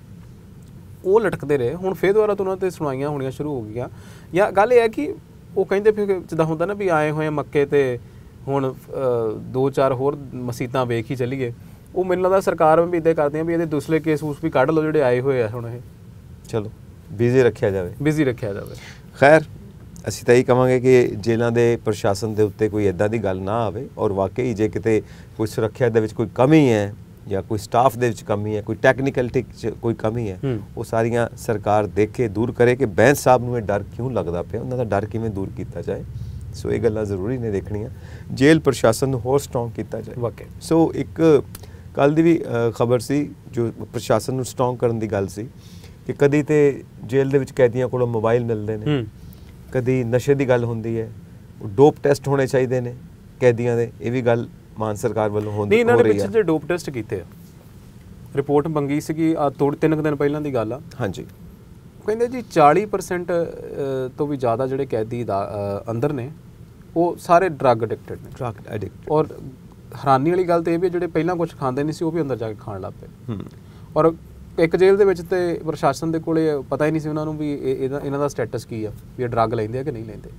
ਉਹ ਲਟਕਦੇ ਰਹੇ। ਹੁਣ ਫਿਰ ਦੁਬਾਰਾ ਤੋਂ ਉਹਨਾਂ 'ਤੇ ਸੁਣਵਾਈਆਂ ਹੋਣੀਆਂ ਸ਼ੁਰੂ ਹੋ ਗਈਆਂ। ਜਾਂ ਗੱਲ ਇਹ ਹੈ ਕਿ ਉਹ ਕਹਿੰਦੇ ਫਿਰ ਜਿੱਦਾਂ ਹੁੰਦਾ ਨਾ ਵੀ ਆਏ ਹੋਏ ਮੱਕੇ ਤੇ ਹੁਣ ਦੋ ਚਾਰ ਹੋਰ ਮਸੀਤਾਂ ਵੇਖ ਹੀ ਚੱਲੀਏ, ਉਹ ਮੈਨੂੰ ਲੱਗਦਾ ਸਰਕਾਰ ਵੀ ਇੱਦਾਂ ਕਰਦੀਆਂ ਵੀ ਇਹਦੇ ਦੂਸਰੇ ਕੇਸ ਉਸ ਵੀ ਕੱਢ ਲਓ ਜਿਹੜੇ ਆਏ ਹੋਏ ਆ। ਹੁਣ ਇਹ ਚਲੋ ਬਿਜ਼ੀ ਰੱਖਿਆ ਜਾਵੇ, ਬਿਜ਼ੀ ਰੱਖਿਆ ਜਾਵੇ। ਖੈਰ ਅਸੀਂ ਤਾਂ ਇਹੀ ਕਹਾਂਗੇ ਕਿ ਜੇਲ੍ਹਾਂ ਦੇ ਪ੍ਰਸ਼ਾਸਨ ਦੇ ਉੱਤੇ ਕੋਈ ਇੱਦਾਂ ਦੀ ਗੱਲ ਨਾ ਆਵੇ, ਔਰ ਵਾਕਈ ਜੇ ਕਿਤੇ ਕੋਈ ਸੁਰੱਖਿਆ ਦੇ ਵਿੱਚ ਕੋਈ ਕਮੀ ਹੈ ਜਾਂ ਕੋਈ ਸਟਾਫ ਦੇ ਵਿੱਚ ਕਮੀ ਹੈ, ਕੋਈ ਟੈਕਨੀਕਲਿਟੀ 'ਚ ਕੋਈ ਕਮੀ ਹੈ, ਉਹ ਸਾਰੀਆਂ ਸਰਕਾਰ ਦੇਖੇ, ਦੂਰ ਕਰੇ ਕਿ ਬੈਂਸ ਸਾਹਿਬ ਨੂੰ ਇਹ ਡਰ ਕਿਉਂ ਲੱਗਦਾ ਪਿਆ, ਉਹਨਾਂ ਦਾ ਡਰ ਕਿਵੇਂ ਦੂਰ ਕੀਤਾ ਜਾਏ। ਸੋ ਇਹ ਗੱਲਾਂ ਜ਼ਰੂਰੀ ਨੇ ਦੇਖਣੀਆਂ। ਜੇਲ੍ਹ ਪ੍ਰਸ਼ਾਸਨ ਨੂੰ ਹੋਰ ਸਟਰੋਂਗ ਕੀਤਾ ਜਾਏ। ਵਾਕਈ ਸੋ ਇੱਕ ਕੱਲ੍ਹ ਦੀ ਵੀ ਖਬਰ ਸੀ ਜੋ ਪ੍ਰਸ਼ਾਸਨ ਨੂੰ ਸਟਰੋਂਗ ਕਰਨ ਦੀ ਗੱਲ ਸੀ ਕਿ ਕਦੀ ਤੇ ਜੇਲ੍ਹ ਦੇ ਵਿੱਚ ਕੈਦੀਆਂ ਕੋਲੋਂ ਮੋਬਾਈਲ ਮਿਲਦੇ ਨੇ, ਕਦੀ ਨਸ਼ੇ ਦੀ ਗੱਲ ਹੁੰਦੀ ਹੈ, ਡੋਪ ਟੈਸਟ ਹੋਣੇ ਚਾਹੀਦੇ ਨੇ ਕੈਦੀਆਂ ਦੇ, ਇਹ ਵੀ ਗੱਲ ਮਾਨ ਸਰਕਾਰ ਵੱਲੋਂ ਹੁੰਦੀ ਨਹੀਂ, ਇਹਨਾਂ ਹੋ ਨੇ ਰਹੀ ਪਿੱਛੇ ਜੇ ਡੋਪ ਟੈਸਟ ਕੀਤੇ ਆ, ਰਿਪੋਰਟ ਮੰਗੀ ਸੀਗੀ ਆ ਥੋੜ੍ਹੇ ਤਿੰਨ ਕੁ ਦਿਨ ਪਹਿਲਾਂ ਦੀ ਗੱਲ ਆ। ਹਾਂਜੀ, ਕਹਿੰਦੇ ਜੀ ਚਾਲੀ ਪਰਸੈਂਟ ਤੋਂ ਵੀ ਜ਼ਿਆਦਾ ਜਿਹੜੇ ਕੈਦੀ ਦਾ ਅ, ਅੰਦਰ ਨੇ ਉਹ ਸਾਰੇ ਡਰੱਗ ਐਡਿਕਟਡ ਨੇ। Drug addict. ਔਰ ਹੈਰਾਨੀ ਵਾਲੀ ਗੱਲ ਤਾਂ ਇਹ ਵੀ ਜਿਹੜੇ ਪਹਿਲਾਂ ਕੁਝ ਖਾਂਦੇ ਨਹੀਂ ਸੀ ਉਹ ਵੀ ਅੰਦਰ ਜਾ ਕੇ ਖਾਣ ਲੱਗ ਪਏ। ਹੂੰ। ਔਰ ਇੱਕ ਜੇਲ੍ਹ ਦੇ ਵਿੱਚ ਤੇ ਪ੍ਰਸ਼ਾਸਨ ਦੇ ਕੋਲੇ ਪਤਾ ਹੀ ਨਹੀਂ ਸੀ ਉਹਨਾਂ ਨੂੰ ਵੀ ਇਹ ਇਹਦਾ ਇਹਨਾਂ ਦਾ ਸਟੇਟਸ ਕੀ ਆ, ਵੀ ਇਹ ਡਰੱਗ ਲੈਂਦੇ ਆ ਕਿ ਨਹੀਂ ਲੈਂਦੇ।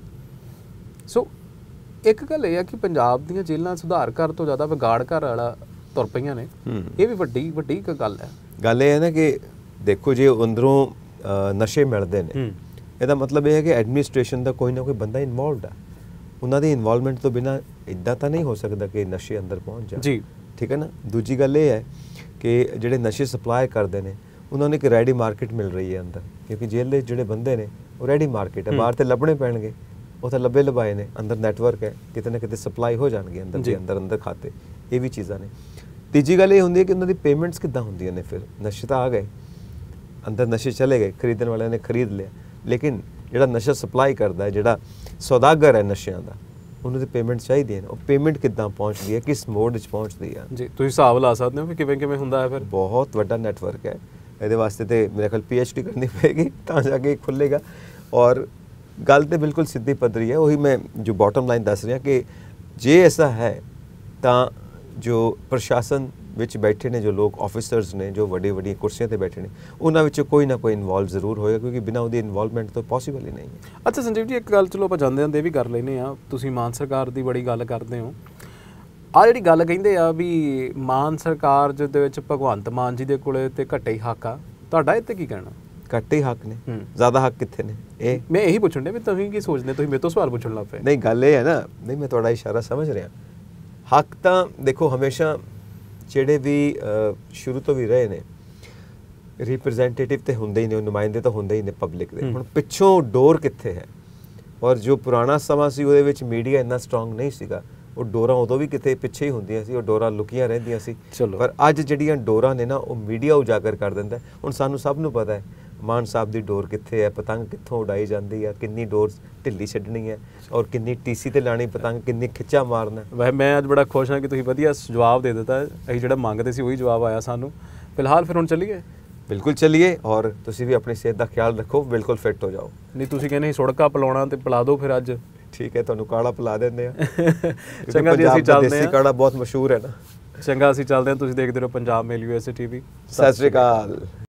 ਸੋ ਇੱਕ ਗੱਲ ਇਹ ਆ ਕਿ ਪੰਜਾਬ ਦੀਆਂ ਜੇਲ੍ਹਾਂ ਸੁਧਾਰ ਘਰ ਤੋਂ ਜ਼ਿਆਦਾ ਵਿਗਾੜ ਘਰ ਵਾਲਾ ਤੁਰ ਪਈਆਂ ਨੇ। ਇਹ ਵੀ ਵੱਡੀ ਵੱਡੀ ਇੱਕ ਗੱਲ ਹੈ। ਗੱਲ ਇਹ ਹੈ ਨਾ ਕਿ ਦੇਖੋ ਜੇ ਅੰਦਰੋਂ ਨਸ਼ੇ ਮਿਲਦੇ ਨੇ, ਇਹਦਾ ਮਤਲਬ ਇਹ ਹੈ ਕਿ ਐਡਮਿਨਿਸਟ੍ਰੇਸ਼ਨ ਦਾ ਕੋਈ ਨਾ ਕੋਈ ਬੰਦਾ ਇਨਵੋਲਵਡ ਹੈ। ਉਹਨਾਂ ਦੀ ਇਨਵੋਲਵਮੈਂਟ ਤੋਂ ਬਿਨਾਂ ਇੱਦਾਂ ਤਾਂ ਨਹੀਂ ਹੋ ਸਕਦਾ ਕਿ ਨਸ਼ੇ ਅੰਦਰ ਪਹੁੰਚ ਜਾਣ। ਜੀ, ਠੀਕ ਹੈ ਨਾ। ਦੂਜੀ ਗੱਲ ਇਹ ਹੈ ਕਿ ਜਿਹੜੇ ਨਸ਼ੇ ਸਪਲਾਈ ਕਰਦੇ ਨੇ ਉਹਨਾਂ ਨੂੰ ਇੱਕ ਰੈਡੀ ਮਾਰਕੀਟ ਮਿਲ ਰਹੀ ਹੈ ਅੰਦਰ, ਕਿਉਂਕਿ ਜੇਲ੍ਹ ਦੇ ਜਿਹੜੇ ਬੰਦੇ ਨੇ ਉਹ ਰੈਡੀ ਮਾਰਕੀਟ ਹੈ, ਬਾਹਰ ਤੇ ਲੱਭਣੇ ਪੈਣਗੇ, ਉਹ ਤਾਂ ਲੱਭੇ ਲਵਾਏ ਨੇ, ਅੰਦਰ ਨੈਟਵਰਕ ਹੈ, ਕਿਤੇ ਨਾ ਕਿਤੇ ਸਪਲਾਈ ਹੋ ਜਾਣਗੇ ਅੰਦਰ ਦੇ ਅੰਦਰ ਅੰਦਰ ਖਾਤੇ। ਇਹ ਵੀ ਚੀਜ਼ਾਂ ਨੇ। ਤੀਜੀ ਗੱਲ ਇਹ ਹੁੰਦੀ ਹੈ ਕਿ ਉਹਨਾਂ ਦੀ ਪੇਮੈਂਟਸ ਕਿੱਦਾਂ ਹੁੰਦੀਆਂ ਨੇ। ਫਿਰ ਨਸ਼ੇ ਤਾਂ ਆ ਗਏ, ਅੰਦਰ ਨਸ਼ੇ ਚਲੇ ਗਏ, ਖਰੀਦਣ ਵਾਲਿਆਂ ਨੇ ਖਰੀਦ ਲਿਆ, ਲੇਕਿਨ ਜਿਹੜਾ ਨਸ਼ਾ ਸਪਲਾਈ ਕਰਦਾ ਹੈ, ਜਿਹੜਾ ਸੌਦਾਗਰ ਹੈ ਨਸ਼ਿਆਂ ਦਾ, ਉਹਨੂੰ ਦੀ ਪੇਮੈਂਟ ਚਾਹੀਦੀ ਹੈ। ਉਹ ਪੇਮੈਂਟ ਕਿੱਦਾਂ ਪਹੁੰਚਦੀ ਹੈ, ਕਿਸ ਮੋਡ 'ਚ ਪਹੁੰਚਦੀ ਹੈ। ਜੀ, ਤੁਸੀਂ ਹਿਸਾਬ ਲਾ ਸਕਦੇ ਹੋ ਕਿ ਕਿਵੇਂ ਕਿਵੇਂ ਹੁੰਦਾ ਹੈ। ਫਿਰ ਬਹੁਤ ਵੱਡਾ ਨੈਟਵਰਕ ਹੈ। ਇਹਦੇ ਵਾਸਤੇ ਤੇ ਮੇਰੇ ਖਿਆਲ ਪੀ ਐਚ ਡੀ ਕਰਨੀ ਪਏਗੀ ਤਾਂ ਜਾ ਕੇ ਖੁੱਲੇਗਾ। ਔਰ ਗੱਲ ਤੇ ਬਿਲਕੁਲ ਸਿੱਧੀ ਪੱਧਰੀ ਹੈ। ਉਹੀ ਮੈਂ ਜੋ ਬਾਟਮ ਲਾਈਨ ਦੱਸ ਰਿਹਾ ਕਿ ਜੇ ਐਸਾ ਹੈ ਤਾਂ ਜੋ ਪ੍ਰਸ਼ਾਸਨ ਵਿੱਚ ਬੈਠੇ ਨੇ, ਜੋ ਲੋਕ ਆਫਿਸਰਸ ਨੇ, ਜੋ ਵੱਡੀ ਵੱਡੀਆਂ ਕੁਰਸੀਆਂ ਤੇ ਬੈਠੇ ਨੇ, ਉਹਨਾਂ ਵਿੱਚ ਕੋਈ ਨਾ ਕੋਈ ਇਨਵੋਲਵ ਜ਼ਰੂਰ ਹੋਏਗਾ, ਕਿਉਂਕਿ ਬਿਨਾਂ ਉਹਦੀ ਇਨਵੋਲਵਮੈਂਟ ਤੋਂ ਪੋਸੀਬਲ ਹੀ ਨਹੀਂ ਹੈ। ਅੱਛਾ ਸੰਜੀਵ ਜੀ, ਇੱਕ ਗੱਲ ਚਲੋ ਆਪਾਂ ਜਾਂਦੇ ਜਾਂਦੇ ਇਹ ਵੀ ਕਰ ਲੈਂਦੇ ਆ। ਤੁਸੀਂ ਮਾਨ ਸਰਕਾਰ ਦੀ ਬੜੀ ਗੱਲ ਕਰਦੇ ਹੋ। ਆਹ ਜਿਹੜੀ ਗੱਲ ਕਹਿੰਦੇ ਆ ਵੀ ਮਾਨ ਸਰਕਾਰ ਦੇ ਵਿੱਚ ਭਗਵੰਤ ਮਾਨ ਜੀ ਦੇ ਕੋਲੇ ਤੇ ਘੱਟੇ ਹੀ ਹੱਕ ਆ, ਤੁਹਾਡਾ ਇਹ 'ਤੇ ਕੀ ਕਹਿਣਾ? ਘੱਟ ਹੀ ਹੱਕ ਨੇ, ਜ਼ਿਆਦਾ ਹੱਕ ਕਿੱਥੇ ਨੇ? ਇਹ ਮੈਂ ਇਹੀ ਪੁੱਛਣ ਡਿਆ ਵੀ ਤੁਸੀਂ ਕੀ ਸੋਚਦੇ, ਤੁਸੀਂ ਮੇਰੇ ਤੋਂ ਸਵਾਲ ਪੁੱਛਣ ਲੱਗ ਪਏ। ਨਹੀਂ, ਗੱਲ ਇਹ ਹੈ ਨਾ, ਨਹੀਂ ਮੈਂ ਤੁਹਾਡਾ ਇਸ਼ਾਰਾ ਸਮਝ ਰਿਹਾ। ਹੱਕ ਤਾਂ ਦੇਖੋ ਹਮੇਸ਼ਾ ਜਿਹੜੇ ਵੀ ਸ਼ੁਰੂ ਤੋਂ ਵੀ ਰਹੇ ਨੇ ਰਿਪਰੈਜ਼ੈਂਟੇਟਿਵ ਤੇ ਹੁੰਦੇ ਹੀ ਨੇ, ਨੁਮਾਇੰਦੇ ਤਾਂ ਹੁੰਦੇ ਹੀ ਨੇ ਪਬਲਿਕ ਦੇ। ਹੁਣ ਪਿੱਛੋਂ ਡੋਰ ਕਿੱਥੇ ਹੈ? ਔਰ ਜੋ ਪੁਰਾਣਾ ਸਮਾਂ ਸੀ ਉਹਦੇ ਵਿੱਚ ਮੀਡੀਆ ਇੰਨਾ ਸਟਰੋਂਗ ਨਹੀਂ ਸੀਗਾ। ਉਹ ਡੋਰਾਂ ਉਦੋਂ ਵੀ ਕਿਤੇ ਪਿੱਛੇ ਹੀ ਹੁੰਦੀਆਂ ਸੀ, ਉਹ ਡੋਰਾਂ ਲੁਕੀਆਂ ਰਹਿੰਦੀਆਂ ਸੀ। ਪਰ ਅੱਜ ਜਿਹੜੀਆਂ ਡੋਰਾਂ ਨੇ ਨਾ, ਉਹ ਮੀਡੀਆ ਉਜਾਗਰ ਕਰ ਦਿੰਦਾ। ਹੁਣ ਸਾਨੂੰ ਸਭ ਨੂੰ ਪਤਾ ਹੈ ਮਾਨ ਸਾਹਿਬ ਦੀ ਡੋਰ ਕਿੱਥੇ ਹੈ, ਪਤੰਗ ਕਿੱਥੋਂ ਉਡਾਈ ਜਾਂਦੀ ਹੈ, ਕਿੰਨੀ ਡੋਰ ਢਿੱਲੀ ਛੱਡਣੀ ਹੈ, ਔਰ ਕਿੰਨੀ ਟੀਸੀ ਤੇ ਲਾਣੀ ਪਤੰਗ, ਕਿੰਨੀ ਖਿੱਚਾ ਮਾਰਨਾ। ਵੈਸੇ ਮੈਂ ਅੱਜ ਬੜਾ ਖੁਸ਼ ਹਾਂ ਕਿ ਤੁਸੀਂ ਵਧੀਆ ਜਵਾਬ ਦੇ ਦਿੱਤਾ। ਅਸੀਂ ਜਿਹੜਾ ਮੰਗਦੇ ਸੀ ਉਹੀ ਜਵਾਬ ਆਇਆ ਸਾਨੂੰ। ਫਿਲਹਾਲ ਫਿਰ ਹੁਣ ਚੱਲੀਏ? ਬਿਲਕੁਲ ਚੱਲੀਏ। ਔਰ ਤੁਸੀਂ ਵੀ ਆਪਣੀ ਸਿਹਤ ਦਾ ਖਿਆਲ ਰੱਖੋ, ਬਿਲਕੁਲ ਫਿੱਟ ਹੋ ਜਾਓ। ਨਹੀਂ, ਤੁਸੀਂ ਕਹਿੰਦੇ ਸੁੜਕਾ ਪਿਲਾਉਣਾ ਤੇ ਪਿਲਾ ਦਿਓ ਫਿਰ ਅੱਜ। ਠੀਕ ਹੈ, ਤੁਹਾਨੂੰ ਕਾੜਾ ਪਿਲਾ ਦਿੰਦੇ ਆ। ਚੰਗਾ ਜੀ, ਅਸੀਂ ਚੱਲਦੇ ਹਾਂ। ਦੇਸੀ ਕਾੜਾ ਬਹੁਤ ਮਸ਼ਹੂਰ ਹੈ ਨਾ। ਚੰਗਾ, ਅਸੀਂ ਚੱਲਦੇ ਹਾਂ। ਤੁਸੀਂ ਦੇਖਦੇ ਰਹੋ Punjab mail U S A T V. Sat Sri Akal.